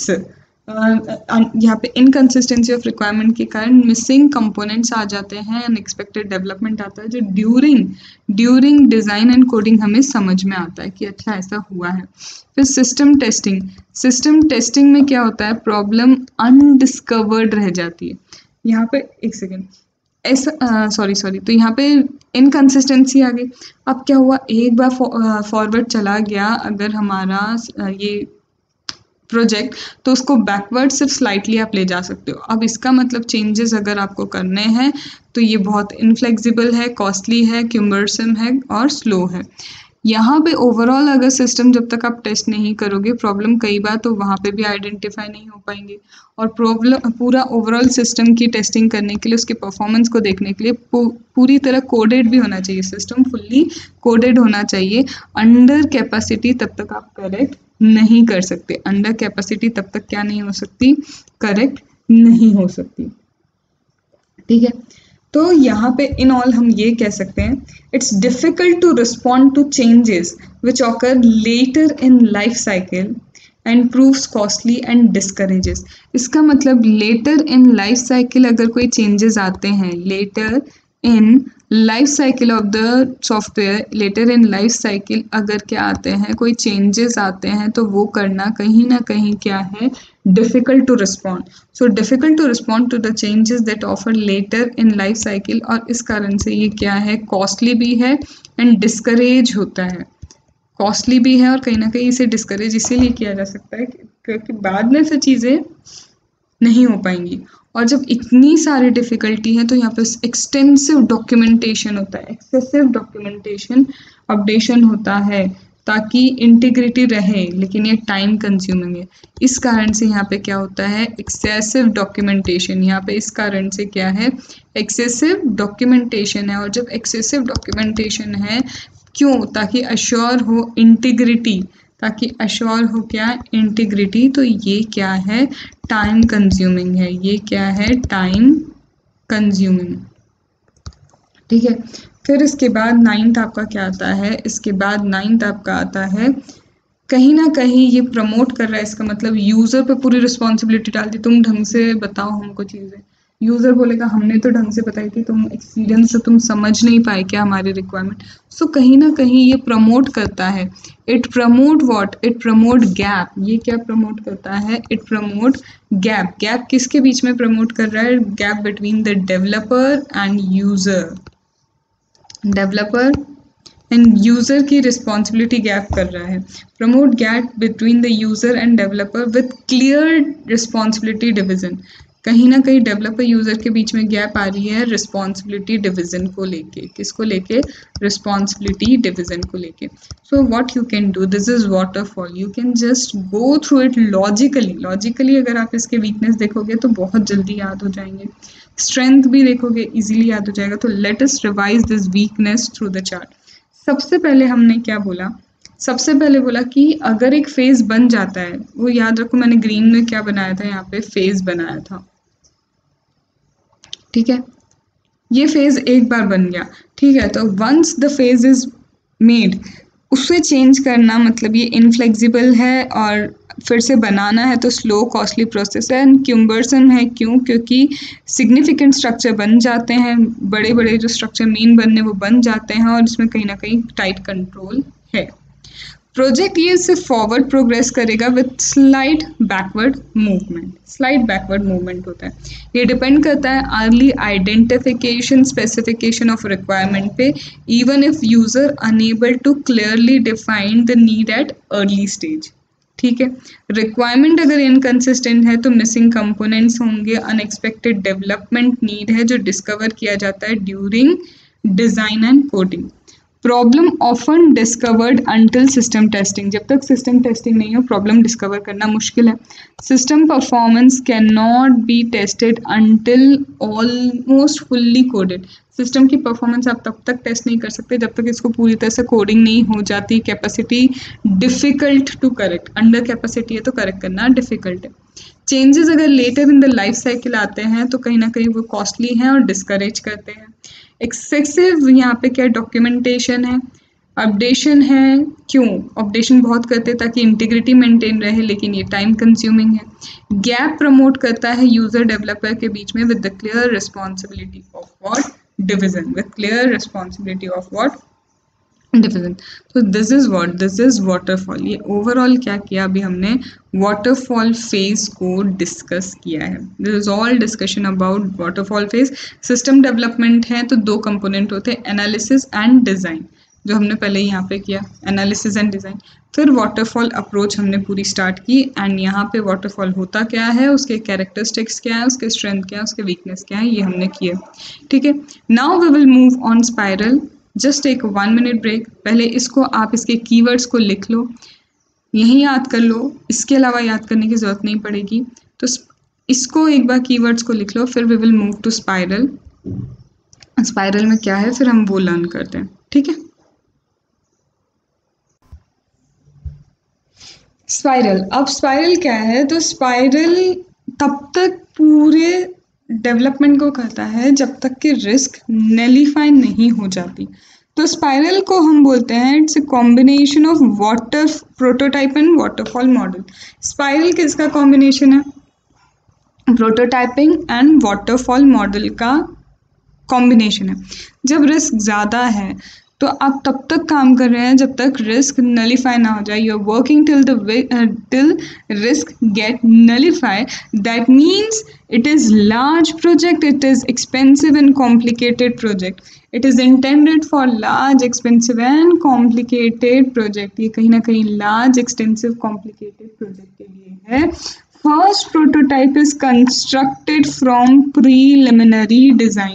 यहाँ पे इनकंसिस्टेंसी ऑफ रिक्वायरमेंट के कारण मिसिंग कंपोनेंट्स आ जाते हैं, अनएक्सपेक्टेड डेवलपमेंट आता है जो ड्यूरिंग डिज़ाइन एंड कोडिंग हमें समझ में आता है कि अच्छा ऐसा हुआ है। फिर सिस्टम टेस्टिंग में क्या होता है, प्रॉब्लम अनडिस्कवर्ड रह जाती है। यहाँ पे एक सेकेंड, ऐसा सॉरी तो यहाँ पे इनकंसिस्टेंसी आ गई। अब क्या हुआ, एक बार फॉरवर्ड चला गया अगर हमारा ये प्रोजेक्ट, तो उसको बैकवर्ड सिर्फ स्लाइटली आप ले जा सकते हो। अब इसका मतलब चेंजेस अगर आपको करने हैं तो ये बहुत इनफ्लेक्सिबल है, कॉस्टली है, क्यूमरसम है और स्लो है। यहाँ पे ओवरऑल अगर सिस्टम जब तक आप टेस्ट नहीं करोगे, प्रॉब्लम कई बार तो वहाँ पे भी आइडेंटिफाई नहीं हो पाएंगे। और पूरा ओवरऑल सिस्टम की टेस्टिंग करने के लिए, उसके परफॉर्मेंस को देखने के लिए पूरी तरह कोडेड भी होना चाहिए, सिस्टम फुल्ली कोडेड होना चाहिए। अंडर कैपेसिटी तब तक आप करेक्ट नहीं कर सकते, अंडर कैपेसिटी तब तक क्या नहीं हो सकती, करेक्ट नहीं हो सकती, ठीक है। तो यहाँ पे इन ऑल हम ये कह सकते हैं, it's difficult to respond to changes which occur later in life cycle and proves costly and discourages. इसका मतलब लेटर इन लाइफ साइकिल अगर कोई चेंजेस आते हैं, later in life cycle of the software, later in life cycle अगर क्या आते हैं, कोई चेंजेस आते हैं, तो वो करना कहीं ना कहीं क्या है, difficult to respond. So difficult to respond to the changes that offer later in life cycle, और इस कारण से ये क्या है, कॉस्टली भी है एंड डिस्करेज होता है। कॉस्टली भी है और कहीं ना कहीं इसे डिस्करेज इसीलिए किया जा सकता है क्योंकि बाद में फिर चीज़ें नहीं हो पाएंगी। और जब इतनी सारी डिफ़िकल्टी है तो यहाँ पे एक्सटेंसिव डॉक्यूमेंटेशन होता है, एक्सेसिव डॉक्यूमेंटेशन अपडेशन होता है, ताकि इंटीग्रिटी रहे, लेकिन ये टाइम कंज्यूमिंग है। इस कारण से यहाँ पे क्या होता है, एक्सेसिव डॉक्यूमेंटेशन। यहाँ पे इस कारण से क्या है, एक्सेसिव डॉक्यूमेंटेशन है। और जब एक्सेसिव डॉक्यूमेंटेशन है, क्यों, ताकि अश्योर हो इंटीग्रिटी, ताकि अश्योर हो क्या, इंटीग्रिटी। तो ये क्या है, टाइम कंज्यूमिंग है, ये क्या है, टाइम कंज्यूमिंग। ठीक है, फिर इसके बाद नाइन्थ आपका क्या आता है, इसके बाद नाइन्थ आपका आता है, कहीं ना कहीं ये प्रमोट कर रहा है, इसका मतलब यूजर पे पूरी रिस्पॉन्सिबिलिटी डाल दी, तुम ढंग से बताओ हमको चीजें। यूजर बोलेगा हमने तो ढंग से बताई थी, तुम एक्सपीरियंस से तुम समझ नहीं पाए क्या हमारी रिक्वायरमेंट। सो कहीं ना कहीं ये प्रमोट करता है, it promote what, it promote gap. ये क्या प्रमोट करता है, इट प्रमोट गैप। गैप किसके बीच में प्रमोट कर रहा है, gap between the developer and user. Developer and user की रिस्पॉन्सिबिलिटी गैप कर रहा है। Promote gap between the user and developer with clear responsibility division. कहीं ना कहीं डेवलपर यूजर के बीच में गैप आ रही है रिस्पॉन्सिबिलिटी डिवीजन को लेके। किसको लेके, रिस्पॉन्सिबिलिटी डिवीजन को लेके। So what you can do, this is waterfall, you can just go through it logically. Logically अगर आप इसके वीकनेस देखोगे तो बहुत जल्दी याद हो जाएंगे, स्ट्रेंथ भी देखोगे इजीली याद हो जाएगा। तो let us revise this weakness through the chart. सबसे पहले हमने क्या बोला, सबसे पहले बोला कि अगर एक फेज बन जाता है, वो याद रखो मैंने ग्रीन में क्या बनाया था, यहाँ पे फेज बनाया था। ठीक है, ये फेज एक बार बन गया, ठीक है। तो once the phase is made, उसे चेंज करना मतलब ये इनफ्लेक्सिबल है, और फिर से बनाना है तो स्लो कॉस्टली प्रोसेस है, एंड क्यूम्बरसम है। क्यों, क्योंकि सिग्निफिकेंट स्ट्रक्चर बन जाते हैं, बड़े बड़े जो स्ट्रक्चर मेन बनने वो बन जाते हैं, और इसमें कहीं ना कहीं टाइट कंट्रोल है। प्रोजेक्ट ये सिर्फ फॉरवर्ड प्रोग्रेस करेगा with slide backward movement. Slide backward movement होता है, ये डिपेंड करता है early identification specification of requirement पे, even if user unable to clearly define the need at early stage. ठीक है, रिक्वायरमेंट अगर इनकंसिस्टेंट है तो मिसिंग कंपोनेंट्स होंगे, अनएक्सपेक्टेड डेवलपमेंट नीड है जो डिस्कवर किया जाता है during design and coding. Problem often discovered until system testing, जब तक सिस्टम टेस्टिंग नहीं हो प्रॉब्लम डिस्कवर करना मुश्किल है। System performance can not be tested until almost fully coded. System की परफॉर्मेंस आप तब तक टेस्ट नहीं कर सकते जब तक इसको पूरी तरह से कोडिंग नहीं हो जाती। Capacity difficult to correct, under capacity है तो करेक्ट करना डिफिकल्ट है। चेंजेस अगर later in the life cycle आते हैं तो कहीं ना कहीं वो कॉस्टली हैं और डिस्करेज करते हैं। एक्सेसिव यहाँ पे क्या डॉक्यूमेंटेशन है, अपडेशन है। क्यों अपडेशन बहुत करते हैं, ताकि इंटीग्रिटी मेंटेन रहे, लेकिन ये टाइम कंज्यूमिंग है। गैप प्रमोट करता है यूजर डेवलपर के बीच में with the clear responsibility of what, division, with clear responsibility of what, division. तो दिस इज वाटरफॉल। ये ओवरऑल क्या किया, अभी हमने वाटरफॉल फेज को डिस्कस किया है। This is all discussion about waterfall phase. System development है तो दो कंपोनेंट होते हैं, एनालिसिस एंड डिजाइन, जो हमने पहले यहाँ पे किया, एनालिसिस एंड डिजाइन। फिर वाटरफॉल अप्रोच हमने पूरी स्टार्ट की, एंड यहाँ पे वाटरफॉल होता क्या है, उसके कैरेक्टरिस्टिक्स क्या है, उसके स्ट्रेंथ क्या है, उसके वीकनेस क्या है, ये हमने किया। ठीक है, now we will move on spiral. Just एक 1 मिनट ब्रेक। पहले इसको आप इसके कीवर्ड्स को लिख लो, यहीं याद कर लो, इसके अलावा याद करने की ज़रूरत नहीं पड़ेगी। तो इसको एक बार कीवर्ड्स को लिख लो, फिर we will move to spiral. Spiral में क्या है फिर हम वो लर्न करते हैं। ठीक है, स्पाइरल। अब स्पाइरल क्या है, तो स्पाइरल तब तक पूरे डेवलपमेंट को करता है जब तक कि रिस्क नलिफाई नहीं हो जाती। तो स्पाइरल को हम बोलते हैं it's a combination of water prototype and waterfall model. Spiral किसका कॉम्बिनेशन है, प्रोटोटाइपिंग एंड वाटरफॉल मॉडल का कॉम्बिनेशन है। जब रिस्क ज़्यादा है तो आप तब तक काम कर रहे हैं जब तक रिस्क नलिफाई ना हो जाए। You are working till risk get nullify. That means it is large project, it is expensive and complicated project, it is intended for large expensive and complicated project। ये कहीं ना कहीं large extensive complicated project के लिए है। First prototype is constructed from preliminary design।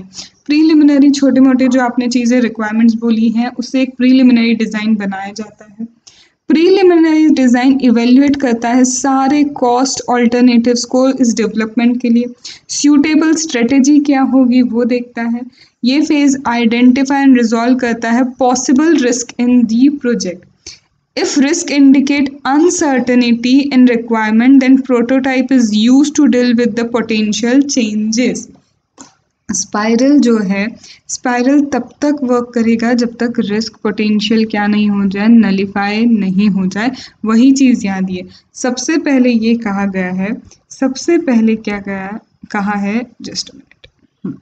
Preliminary छोटे मोटे जो आपने चीज़ें रिक्वायरमेंट्स बोली हैं उससे एक प्रीलिमिनरी डिज़ाइन बनाया जाता है। प्रीलिमिनरी डिज़ाइन इवेल्युएट करता है सारे कॉस्ट ऑल्टरनेटिव्स को इस डेवलपमेंट के लिए, सूटेबल स्ट्रेटेजी क्या होगी वो देखता है। ये फेज आइडेंटिफाई एंड रिजॉल्व करता है possible risk in the project. If risk indicate uncertainty in requirement, then prototype is used to deal with the potential changes. Spiral जो है, स्पाइरल तब तक वर्क करेगा जब तक रिस्क पोटेंशियल क्या नहीं हो जाए, नलिफाई नहीं हो जाए। वही चीज़ याद है, सबसे पहले ये कहा गया है, सबसे पहले क्या कहा है, जस्ट अ मिनट।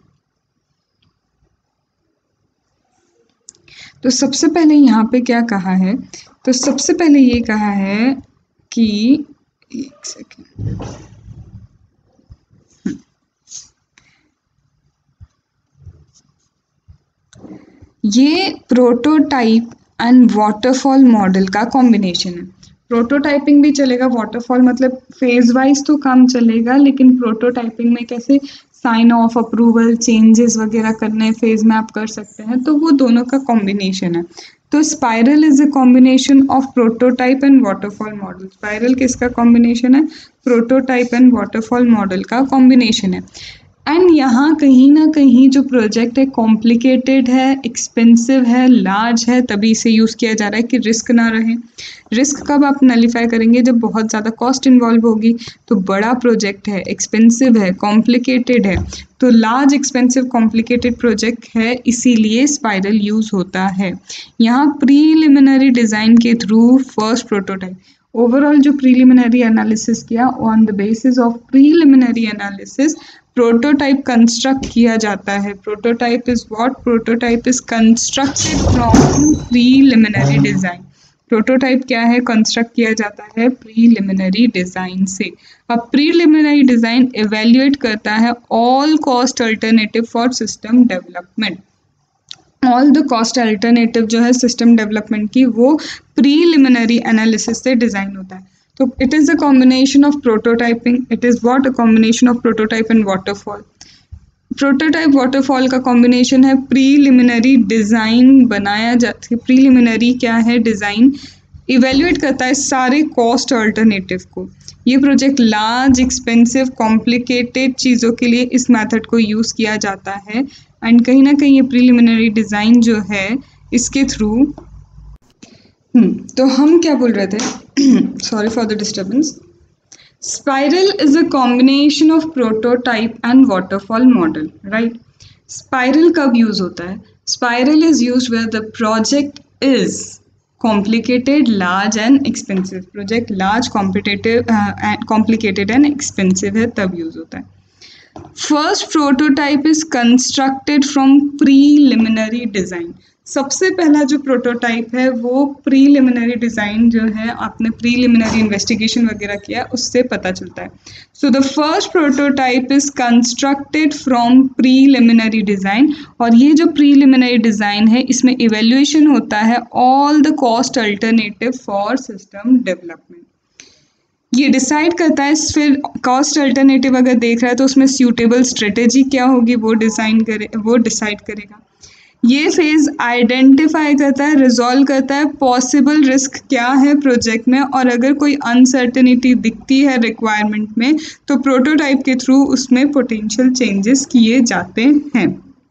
तो सबसे पहले यहाँ पे क्या कहा है, तो सबसे पहले ये कहा है कि एक सेकेंड, ये प्रोटोटाइप एंड वाटरफॉल मॉडल का कॉम्बिनेशन है। प्रोटोटाइपिंग भी चलेगा, वाटरफॉल मतलब फेज वाइज तो काम चलेगा, लेकिन प्रोटोटाइपिंग में कैसे साइन ऑफ, अप्रूवल, चेंजेस वगैरह करने फेज में आप कर सकते हैं, तो वो दोनों का कॉम्बिनेशन है। तो spiral is a combination of prototype and waterfall model. Spiral किसका कॉम्बिनेशन है, प्रोटोटाइप एंड वाटरफॉल मॉडल का कॉम्बिनेशन है। एंड यहाँ कहीं ना कहीं जो प्रोजेक्ट है कॉम्प्लिकेटेड है, एक्सपेंसिव है, लार्ज है, तभी इसे यूज़ किया जा रहा है कि रिस्क ना रहे। रिस्क कब आप नलीफाई करेंगे, जब बहुत ज़्यादा कॉस्ट इन्वॉल्व होगी। तो बड़ा प्रोजेक्ट है, एक्सपेंसिव है, कॉम्प्लिकेटेड है, तो लार्ज एक्सपेंसिव कॉम्प्लिकेटेड प्रोजेक्ट है, इसीलिए स्पाइरल यूज़ होता है। यहाँ प्रीलिमिनरी डिज़ाइन के थ्रू फर्स्ट प्रोटोटाइप, ओवरऑल जो प्रीलिमिनरी एनालिसिस किया, on the basis of preliminary analysis prototype construct किया जाता है। Prototype is what, prototype is constructed from preliminary design. Prototype क्या है, कंस्ट्रक्ट किया जाता है प्रीलिमिनरी डिजाइन से। अब प्रीलिमिनरी डिजाइन इवेल्युएट करता है all cost alternative for system development. All the cost alternative जो है सिस्टम डेवलपमेंट की, वो प्रीलिमिनरी एनालिसिस से डिजाइन होता है। तो it is a combination of prototyping, it is what, a combination of prototype and waterfall. Prototype waterfall का combination है, प्रीलिमिनरी डिज़ाइन बनाया जाता है। प्रीलिमिनरी क्या है, डिज़ाइन इवेल्युएट करता है सारे कॉस्ट अल्टरनेटिव को। ये प्रोजेक्ट लार्ज, एक्सपेंसिव, कॉम्प्लिकेटेड चीज़ों के लिए इस मेथड को यूज़ किया जाता है। एंड कहीं ना कहीं ये प्रीलिमिनरी डिज़ाइन जो है इसके थ्रू तो हम क्या बोल रहे थे, sorry for the disturbance. Spiral is a combination of prototype and waterfall model, right. Spiral कब यूज होता है, spiral is use where the project is complicated, large and expensive. Project large, complicated and expensive है, तब use होता है। First prototype is constructed from preliminary design. सबसे पहला जो प्रोटोटाइप है वो प्रीलिमिनरी डिज़ाइन जो है, आपने प्रीलिमिनरी इन्वेस्टिगेशन वगैरह किया उससे पता चलता है। So the first prototype is constructed from preliminary design, और ये जो प्रीलिमिनरी डिज़ाइन है इसमें इवेल्युएशन होता है all the cost alternative for system development. ये डिसाइड करता है, फिर कॉस्ट अल्टरनेटिव अगर देख रहा है तो उसमें सूटेबल स्ट्रेटेजी क्या होगी वो डिसाइड करेगा। ये फेज आइडेंटिफाई करता है, रिजॉल्व करता है पॉसिबल रिस्क क्या है प्रोजेक्ट में, और अगर कोई अनसर्टेनिटी दिखती है रिक्वायरमेंट में तो प्रोटोटाइप के थ्रू उसमें पोटेंशियल चेंजेस किए जाते हैं।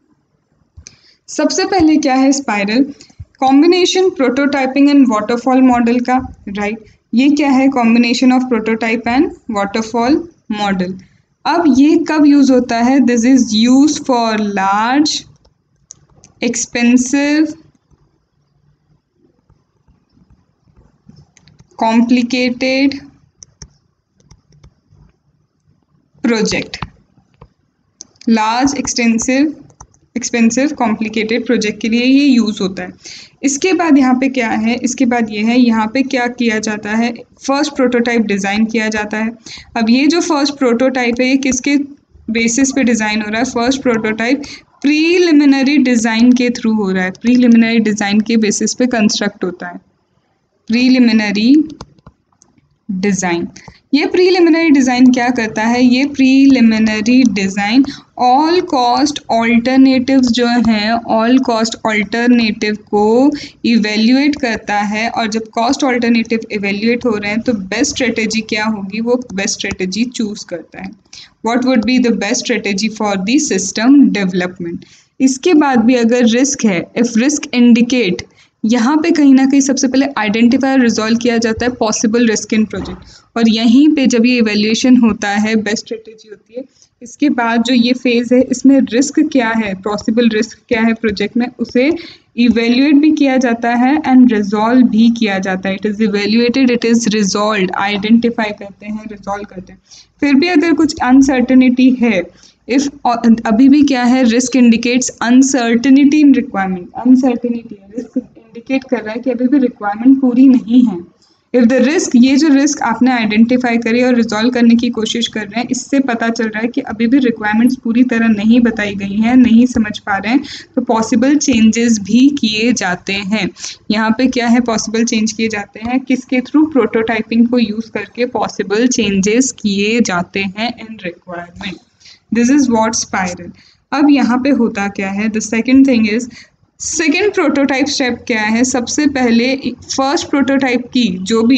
सबसे पहले क्या है spiral, combination prototyping and waterfall model का, राइट। ये क्या है, combination of prototype and waterfall model. अब ये कब यूज होता है, this is use for large, expensive, complicated project, large, expensive, complicated project के लिए ये यूज़ होता है। इसके बाद यहाँ पे क्या है, इसके बाद ये है, यहाँ पे क्या किया जाता है, फर्स्ट प्रोटोटाइप डिज़ाइन किया जाता है। अब ये जो फर्स्ट प्रोटोटाइप है ये किसके बेसिस पे डिज़ाइन हो रहा है, फर्स्ट प्रोटोटाइप प्रीलिमिनरी डिज़ाइन के थ्रू हो रहा है, प्रीलिमिनरी डिज़ाइन के बेसिस पे कंस्ट्रक्ट होता है। Preliminary design. ये प्रीलिमिनरी डिज़ाइन क्या करता है? ये preliminary design all cost alternatives जो हैं, ऑल कॉस्ट ऑल्टरनेटिव को इवेल्युएट करता है, और जब कॉस्ट ऑल्टरनेटिव इवेल्युएट हो रहे हैं तो बेस्ट स्ट्रेटेजी क्या होगी, वो बेस्ट स्ट्रेटेजी चूज़ करता है। What would be the best strategy for the system development. इसके बाद भी अगर रिस्क है, इफ़ रिस्क इंडिकेट, यहाँ पे कहीं ना कहीं सबसे पहले आइडेंटिफाई और रिजॉल्व किया जाता है पॉसिबल रिस्क इन प्रोजेक्ट, और यहीं पे जब ये इवैल्यूएशन होता है बेस्ट स्ट्रेटेजी होती है। इसके बाद जो ये फेज़ है, इसमें रिस्क क्या है, पॉसिबल रिस्क क्या है प्रोजेक्ट में, उसे इवेल्युएट भी किया जाता है एंड रिजॉल्व भी किया जाता है। It is evaluated, it is resolve, identify करते हैं, रिजॉल्व करते हैं। फिर भी अगर कुछ अनसर्टेनिटी है, इफ अभी भी क्या है, risk indicates uncertainty in requirement, uncertainty है, रिस्क इंडिकेट कर रहा है कि अभी भी रिक्वायरमेंट पूरी नहीं है। इफ द रिस्क, ये जो रिस्क आपने आइडेंटिफाई करी और रिजॉल्व करने की कोशिश कर रहे हैं, इससे पता चल रहा है कि अभी भी रिक्वायरमेंट्स पूरी तरह नहीं बताई गई हैं, नहीं समझ पा रहे हैं, तो पॉसिबल चेंजेस भी किए जाते हैं। यहाँ पे क्या है, पॉसिबल चेंज किए जाते हैं किसके थ्रू, प्रोटोटाइपिंग को यूज करके पॉसिबल चेंजेस किए जाते हैं in requirement. This is what spiral. अब यहाँ पे होता क्या है, the second thing is, second prototype step क्या है, सबसे पहले फर्स्ट प्रोटोटाइप की जो भी,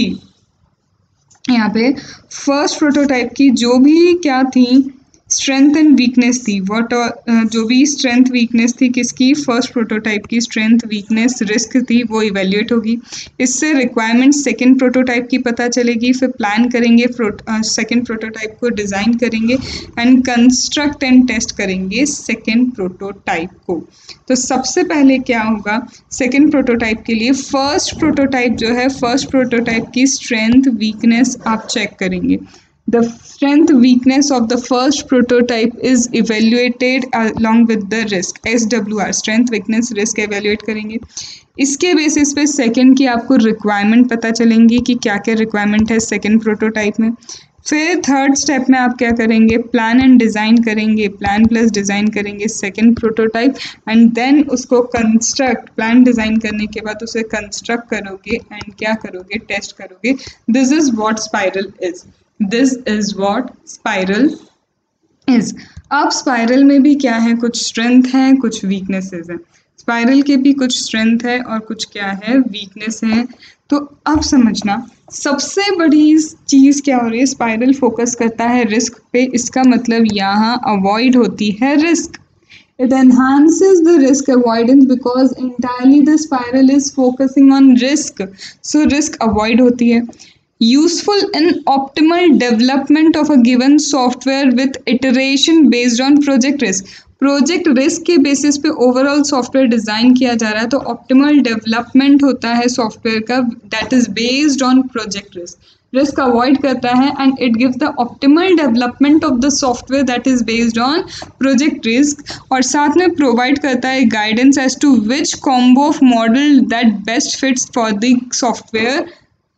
यहाँ पे फर्स्ट प्रोटोटाइप की जो भी क्या थी, स्ट्रेंथ एंड वीकनेस थी, व्हाट जो भी स्ट्रेंथ वीकनेस थी किसकी, फर्स्ट प्रोटोटाइप की स्ट्रेंथ वीकनेस रिस्क थी, वो इवेल्युएट होगी। इससे रिक्वायरमेंट सेकंड प्रोटोटाइप की पता चलेगी, फिर प्लान करेंगे, सेकंड प्रोटोटाइप को डिज़ाइन करेंगे एंड कंस्ट्रक्ट एंड टेस्ट करेंगे सेकंड प्रोटोटाइप को। तो सबसे पहले क्या होगा, सेकंड प्रोटोटाइप के लिए फर्स्ट प्रोटोटाइप जो है, फर्स्ट प्रोटोटाइप की स्ट्रेंथ वीकनेस आप चेक करेंगे। The strength weakness of the first prototype is evaluated along with the risk, SWR, strength weakness risk evaluate करेंगे। इसके बेसिस पे सेकंड की आपको रिक्वायरमेंट पता चलेंगी कि क्या क्या रिक्वायरमेंट है सेकंड प्रोटोटाइप में। फिर थर्ड स्टेप में आप क्या करेंगे, प्लान एंड डिज़ाइन करेंगे, प्लान प्लस डिज़ाइन करेंगे सेकंड प्रोटोटाइप, एंड देन उसको कंस्ट्रक्ट, प्लान डिज़ाइन करने के बाद उसे कंस्ट्रक्ट करोगे एंड क्या करोगे, टेस्ट करोगे। This is what spiral is, this is what spiral is. अब स्पाइरल में भी क्या है, कुछ स्ट्रेंथ है, कुछ वीकनेसेस हैं। स्पाइरल के भी कुछ स्ट्रेंथ है और कुछ क्या है, वीकनेस है। तो अब समझना, सबसे बड़ी चीज़ क्या हो रही है, स्पाइरल फोकस करता है रिस्क पे, इसका मतलब यहाँ अवॉइड होती है risk. It enhances the risk avoidance because entirely the spiral is focusing on risk. So risk avoid होती है। Useful in optimal development of a given software with iteration based on project risk. Project risk के basis पे overall software design किया जा रहा है, तो optimal development होता है सॉफ्टवेयर का, that is based on project risk. Risk avoid करता है and it gives the optimal development of the software that is based on project risk, और साथ में प्रोवाइड करता है guidance as to which combo of model that best fits for the software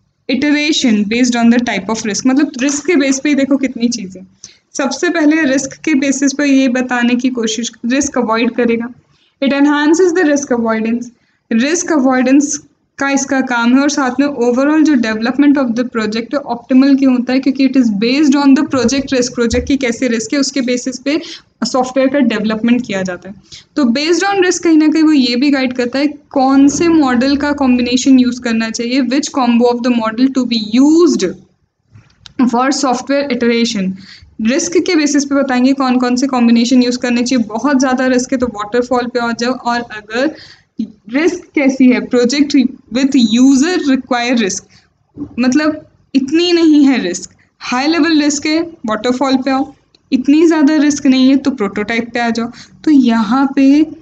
iteration based on the type of risk. मतलब risk के base पे ही देखो कितनी चीज़ें। सबसे पहले रिस्क के बेसिस पर ये बताने की कोशिश, रिस्क अवॉइड करेगा, it enhances the risk avoidance, risk avoidance का इसका काम है, और साथ में ओवरऑल जो development of the project optimal क्यों होता है, क्योंकि it is based on the project risk, project की कैसे रिस्क है उसके बेसिस पे सॉफ्टवेयर का डेवलपमेंट किया जाता है। तो बेस्ड ऑन रिस्क कहीं ना कहीं वो ये भी गाइड करता है कौन से मॉडल का कॉम्बिनेशन यूज़ करना चाहिए, which combo of the model to be used for software iteration. Risk के बेसिस पे बताएंगे कौन कौन से कॉम्बिनेशन यूज़ करने चाहिए। बहुत ज़्यादा रिस्क है तो वाटरफॉल पे आ जाओ, और अगर रिस्क कैसी है, project with user require risk, मतलब इतनी नहीं है रिस्क, हाई लेवल रिस्क है, वाटरफॉल पे आओ, इतनी ज़्यादा रिस्क नहीं है तो प्रोटोटाइप पे आ जाओ। तो यहाँ पे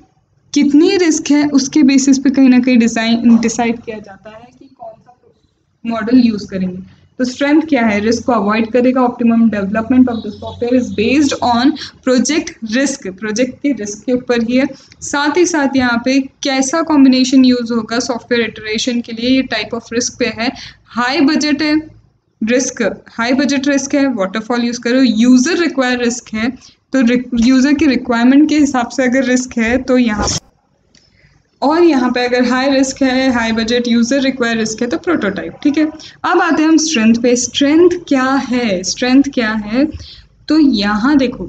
कितनी रिस्क है उसके बेसिस पे कहीं ना कहीं डिसाइड किया जाता है कि कौन सा मॉडल यूज़ करेंगे। तो स्ट्रेंथ क्या है, रिस्क को अवॉइड करेगा, optimum development of the software is based on project risk, project के रिस्क के ऊपर ही है। साथ ही साथ यहाँ पे कैसा कॉम्बिनेशन यूज होगा सॉफ्टवेयर इटरेशन के लिए, ये टाइप ऑफ रिस्क पे है। हाई बजट है रिस्क, हाई बजट रिस्क है, वाटरफॉल यूज करो। यूजर रिक्वायर रिस्क है, तो यूजर की रिक्वायरमेंट के हिसाब से अगर रिस्क है तो यहाँ और यहाँ पे अगर हाई रिस्क है, high budget, user require risk है तो प्रोटोटाइप। ठीक है, अब आते हैं हम स्ट्रेंथ पे। स्ट्रेंथ क्या है? स्ट्रेंथ क्या है? तो यहाँ देखो,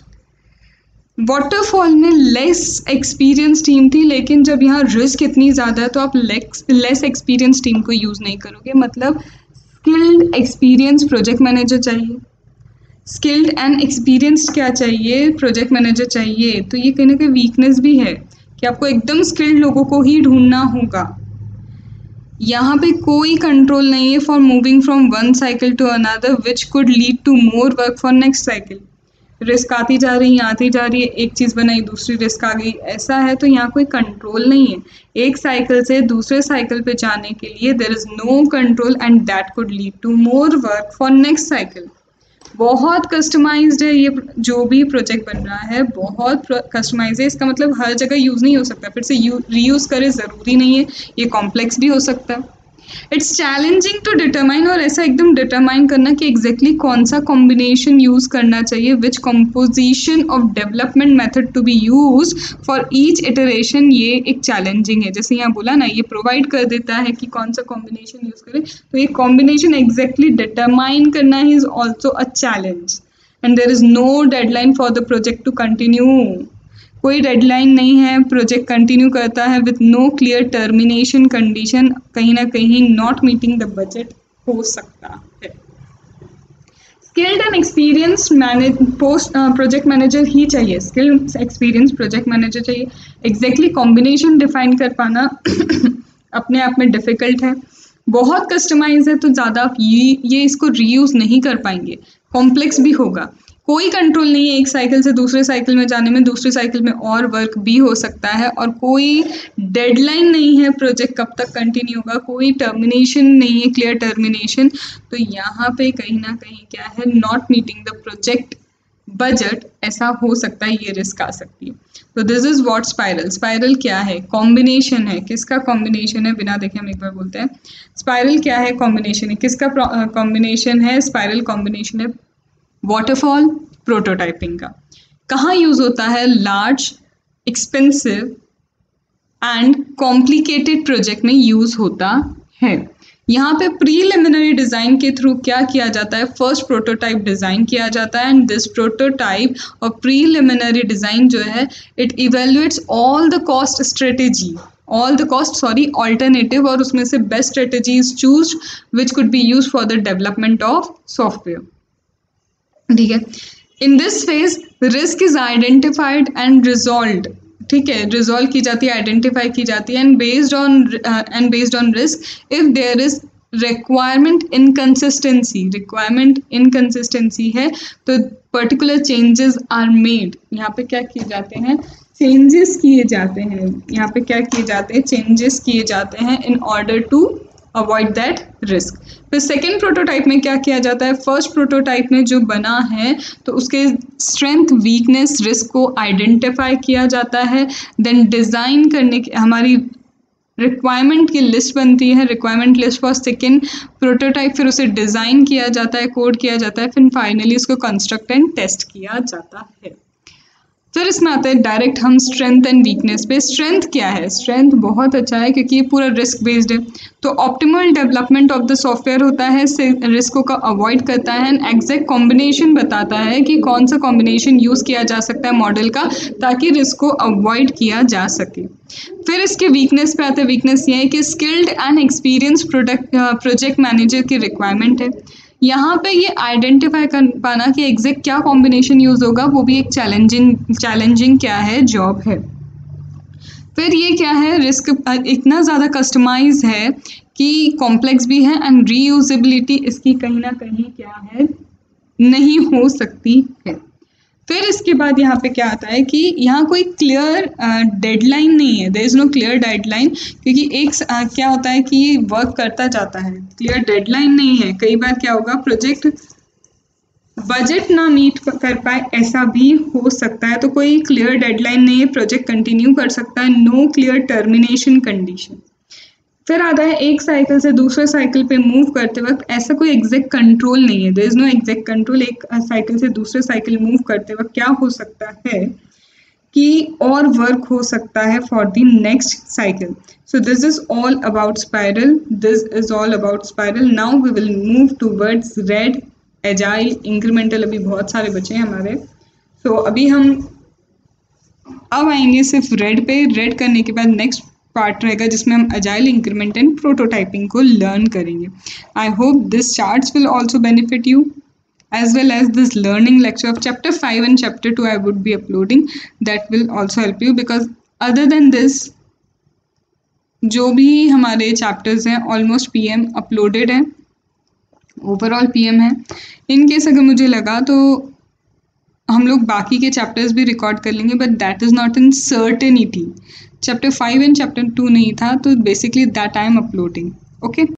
वाटरफॉल में लेस एक्सपीरियंस टीम थी, लेकिन जब यहाँ रिस्क इतनी ज़्यादा है तो आप लेस एक्सपीरियंस टीम को यूज़ नहीं करोगे। मतलब स्किल्ड एक्सपीरियंस प्रोजेक्ट मैनेजर चाहिए, स्किल्ड एंड एक्सपीरियंस्ड क्या चाहिए? प्रोजेक्ट मैनेजर चाहिए। तो ये कहीं ना कहीं वीकनेस भी है कि आपको एकदम स्किल्ड लोगों को ही ढूंढना होगा। यहाँ पे कोई कंट्रोल नहीं है for moving from one cycle to another which could lead to more work for next cycle. Risk आती जा रही है, आती जा रही है, एक चीज़ बनाई दूसरी रिस्क आ गई, ऐसा है। तो यहाँ कोई कंट्रोल नहीं है। एक साइकिल से दूसरे साइकिल पे जाने के लिए there is no control and that could lead to more work for next cycle. बहुत कस्टमाइज्ड है ये, जो भी प्रोजेक्ट बन रहा है बहुत कस्टमाइज है। इसका मतलब हर जगह यूज़ नहीं हो सकता, फिर से रीयूज़ करें ज़रूरी नहीं है, ये कॉम्प्लेक्स भी हो सकता है। इट्स चैलेंजिंग टू डिटरमाइन, और ऐसा एकदम डिटरमाइन करना कि एग्जैक्टली कौन सा कॉम्बिनेशन यूज़ करना चाहिए, which composition of development method to be use for each iteration, ये एक चैलेंजिंग है। जैसे यहाँ बोला ना, ये प्रोवाइड कर देता है कि कौन सा कॉम्बिनेशन यूज़ करें, तो ये कॉम्बिनेशन एग्जैक्टली डिटरमाइन करना is also a challenge. And there is no deadline for the project to continue. कोई डेडलाइन नहीं है, प्रोजेक्ट कंटिन्यू करता है with no clear termination condition. कहीं ना कहीं नॉट मीटिंग द बजट हो सकता है। Skilled and experience project manager ही चाहिए, स्किल्ड एक्सपीरियंस प्रोजेक्ट मैनेजर चाहिए। एग्जैक्टली कॉम्बिनेशन डिफाइन कर पाना अपने आप में डिफिकल्ट है, बहुत कस्टमाइज है, तो ज़्यादा आप ये इसको रीयूज़ नहीं कर पाएंगे, कॉम्प्लेक्स भी होगा। कोई कंट्रोल नहीं है एक साइकिल से दूसरे साइकिल में जाने में, दूसरी साइकिल में और वर्क भी हो सकता है, और कोई डेडलाइन नहीं है प्रोजेक्ट कब तक कंटिन्यू होगा, कोई टर्मिनेशन नहीं है, क्लियर टर्मिनेशन। तो यहाँ पे कहीं ना कहीं क्या है, not meeting the project budget, ऐसा हो सकता है, ये रिस्क आ सकती है। तो this is what spiral. Spiral क्या है? कॉम्बिनेशन है। किसका कॉम्बिनेशन है? बिना देखे हम एक बार बोलते हैं, स्पाइरल क्या है? कॉम्बिनेशन है। किसका कॉम्बिनेशन है? स्पाइरल कॉम्बिनेशन है वाटरफॉल प्रोटोटाइपिंग का। कहाँ यूज़ होता है? Large, expensive and complicated project में यूज़ होता है। यहाँ पे प्रीलिमिनरी डिज़ाइन के थ्रू क्या किया जाता है? फर्स्ट प्रोटोटाइप डिज़ाइन किया जाता है, एंड दिस प्रोटोटाइप और प्रीलिमिनरी डिज़ाइन जो है, it evaluates all the cost strategy, alternative, और उसमें से best strategies choose which could be use for the development of software. ठीक है, in this phase risk is identified and resolve. ठीक है, रिजॉल्व की जाती है, आइडेंटिफाई की जाती है, and based on risk if there is requirement inconsistency है तो पर्टिकुलर चेंजेस आर मेड। यहाँ पे क्या किए जाते हैं? चेंजेस किए जाते हैं। यहाँ पे क्या किए जाते हैं? चेंजेस किए जाते हैं in order to avoid that risk. फिर सेकेंड प्रोटोटाइप में क्या किया जाता है? फर्स्ट प्रोटोटाइप में जो बना है तो उसके स्ट्रेंथ, वीकनेस, रिस्क को आइडेंटिफाई किया जाता है। देन डिज़ाइन करने की हमारी रिक्वायरमेंट की लिस्ट बनती है, requirement list for second prototype, फिर उसे डिज़ाइन किया जाता है, कोड किया जाता है, फिर फाइनली उसको कंस्ट्रक्ट एंड टेस्ट किया जाता है। फिर इसमें आता है डायरेक्ट हम स्ट्रेंथ एंड वीकनेस पे। स्ट्रेंथ क्या है? स्ट्रेंथ बहुत अच्छा है क्योंकि ये पूरा रिस्क बेस्ड है, तो optimal development of the software होता है, रिस्कों का अवॉइड करता है, एंड एग्जैक्ट कॉम्बिनेशन बताता है कि कौन सा कॉम्बिनेशन यूज़ किया जा सकता है मॉडल का ताकि रिस्क को अवॉइड किया जा सके। फिर इसके वीकनेस पे आते हैं। वीकनेस ये है कि skilled and experience project manager की रिक्वायरमेंट है। यहाँ पे ये आइडेंटिफाई कर पाना कि एग्जैक्ट क्या कॉम्बिनेशन यूज़ होगा, वो भी एक चैलेंजिंग क्या है, जॉब है। फिर ये क्या है, रिस्क इतना ज़्यादा कस्टमाइज है कि कॉम्प्लेक्स भी है, एंड रीयूजेबिलिटी इसकी कहीं ना कहीं क्या है, नहीं हो सकती है। फिर इसके बाद यहाँ पे क्या आता है कि यहाँ कोई क्लियर डेडलाइन नहीं है, there is no clear deadline, क्योंकि एक क्या होता है कि ये वर्क करता जाता है, क्लियर डेडलाइन नहीं है। कई बार क्या होगा, प्रोजेक्ट बजट ना मीट कर पाए, ऐसा भी हो सकता है। तो कोई क्लियर डेडलाइन नहीं है, प्रोजेक्ट कंटिन्यू कर सकता है, नो क्लियर टर्मिनेशन कंडीशन। फिर आता है एक साइकिल से दूसरे साइकिल पे मूव करते वक्त ऐसा कोई एग्जैक्ट कंट्रोल नहीं है, there is no exact control. एक साइकिल से दूसरे साइकिल मूव करते वक्त क्या हो सकता है कि और वर्क हो सकता है for the next cycle. So this is all about spiral. This is all about spiral. Now we will move towards RAD, agile, incremental. अभी बहुत सारे बचे हैं हमारे. सो अभी हम अब आएंगे सिर्फ रेड पे. रेड करने के बाद नेक्स्ट पार्ट रहेगा जिसमें हम अजाइल, इंक्रीमेंट एंड प्रोटोटाइपिंग को लर्न करेंगे. I hope this charts will also benefit you as well as this learning lecture of chapter 5 and chapter 2 I would be uploading. That will also help you because other than this जो भी हमारे chapters हैं almost PM uploaded हैं, overall PM है. In case अगर मुझे लगा तो हम लोग बाकी के चैप्टर्स भी रिकॉर्ड कर लेंगे, but that is not in certainty. Chapter 5 and chapter 2 नहीं था तो basically that I am uploading. Okay.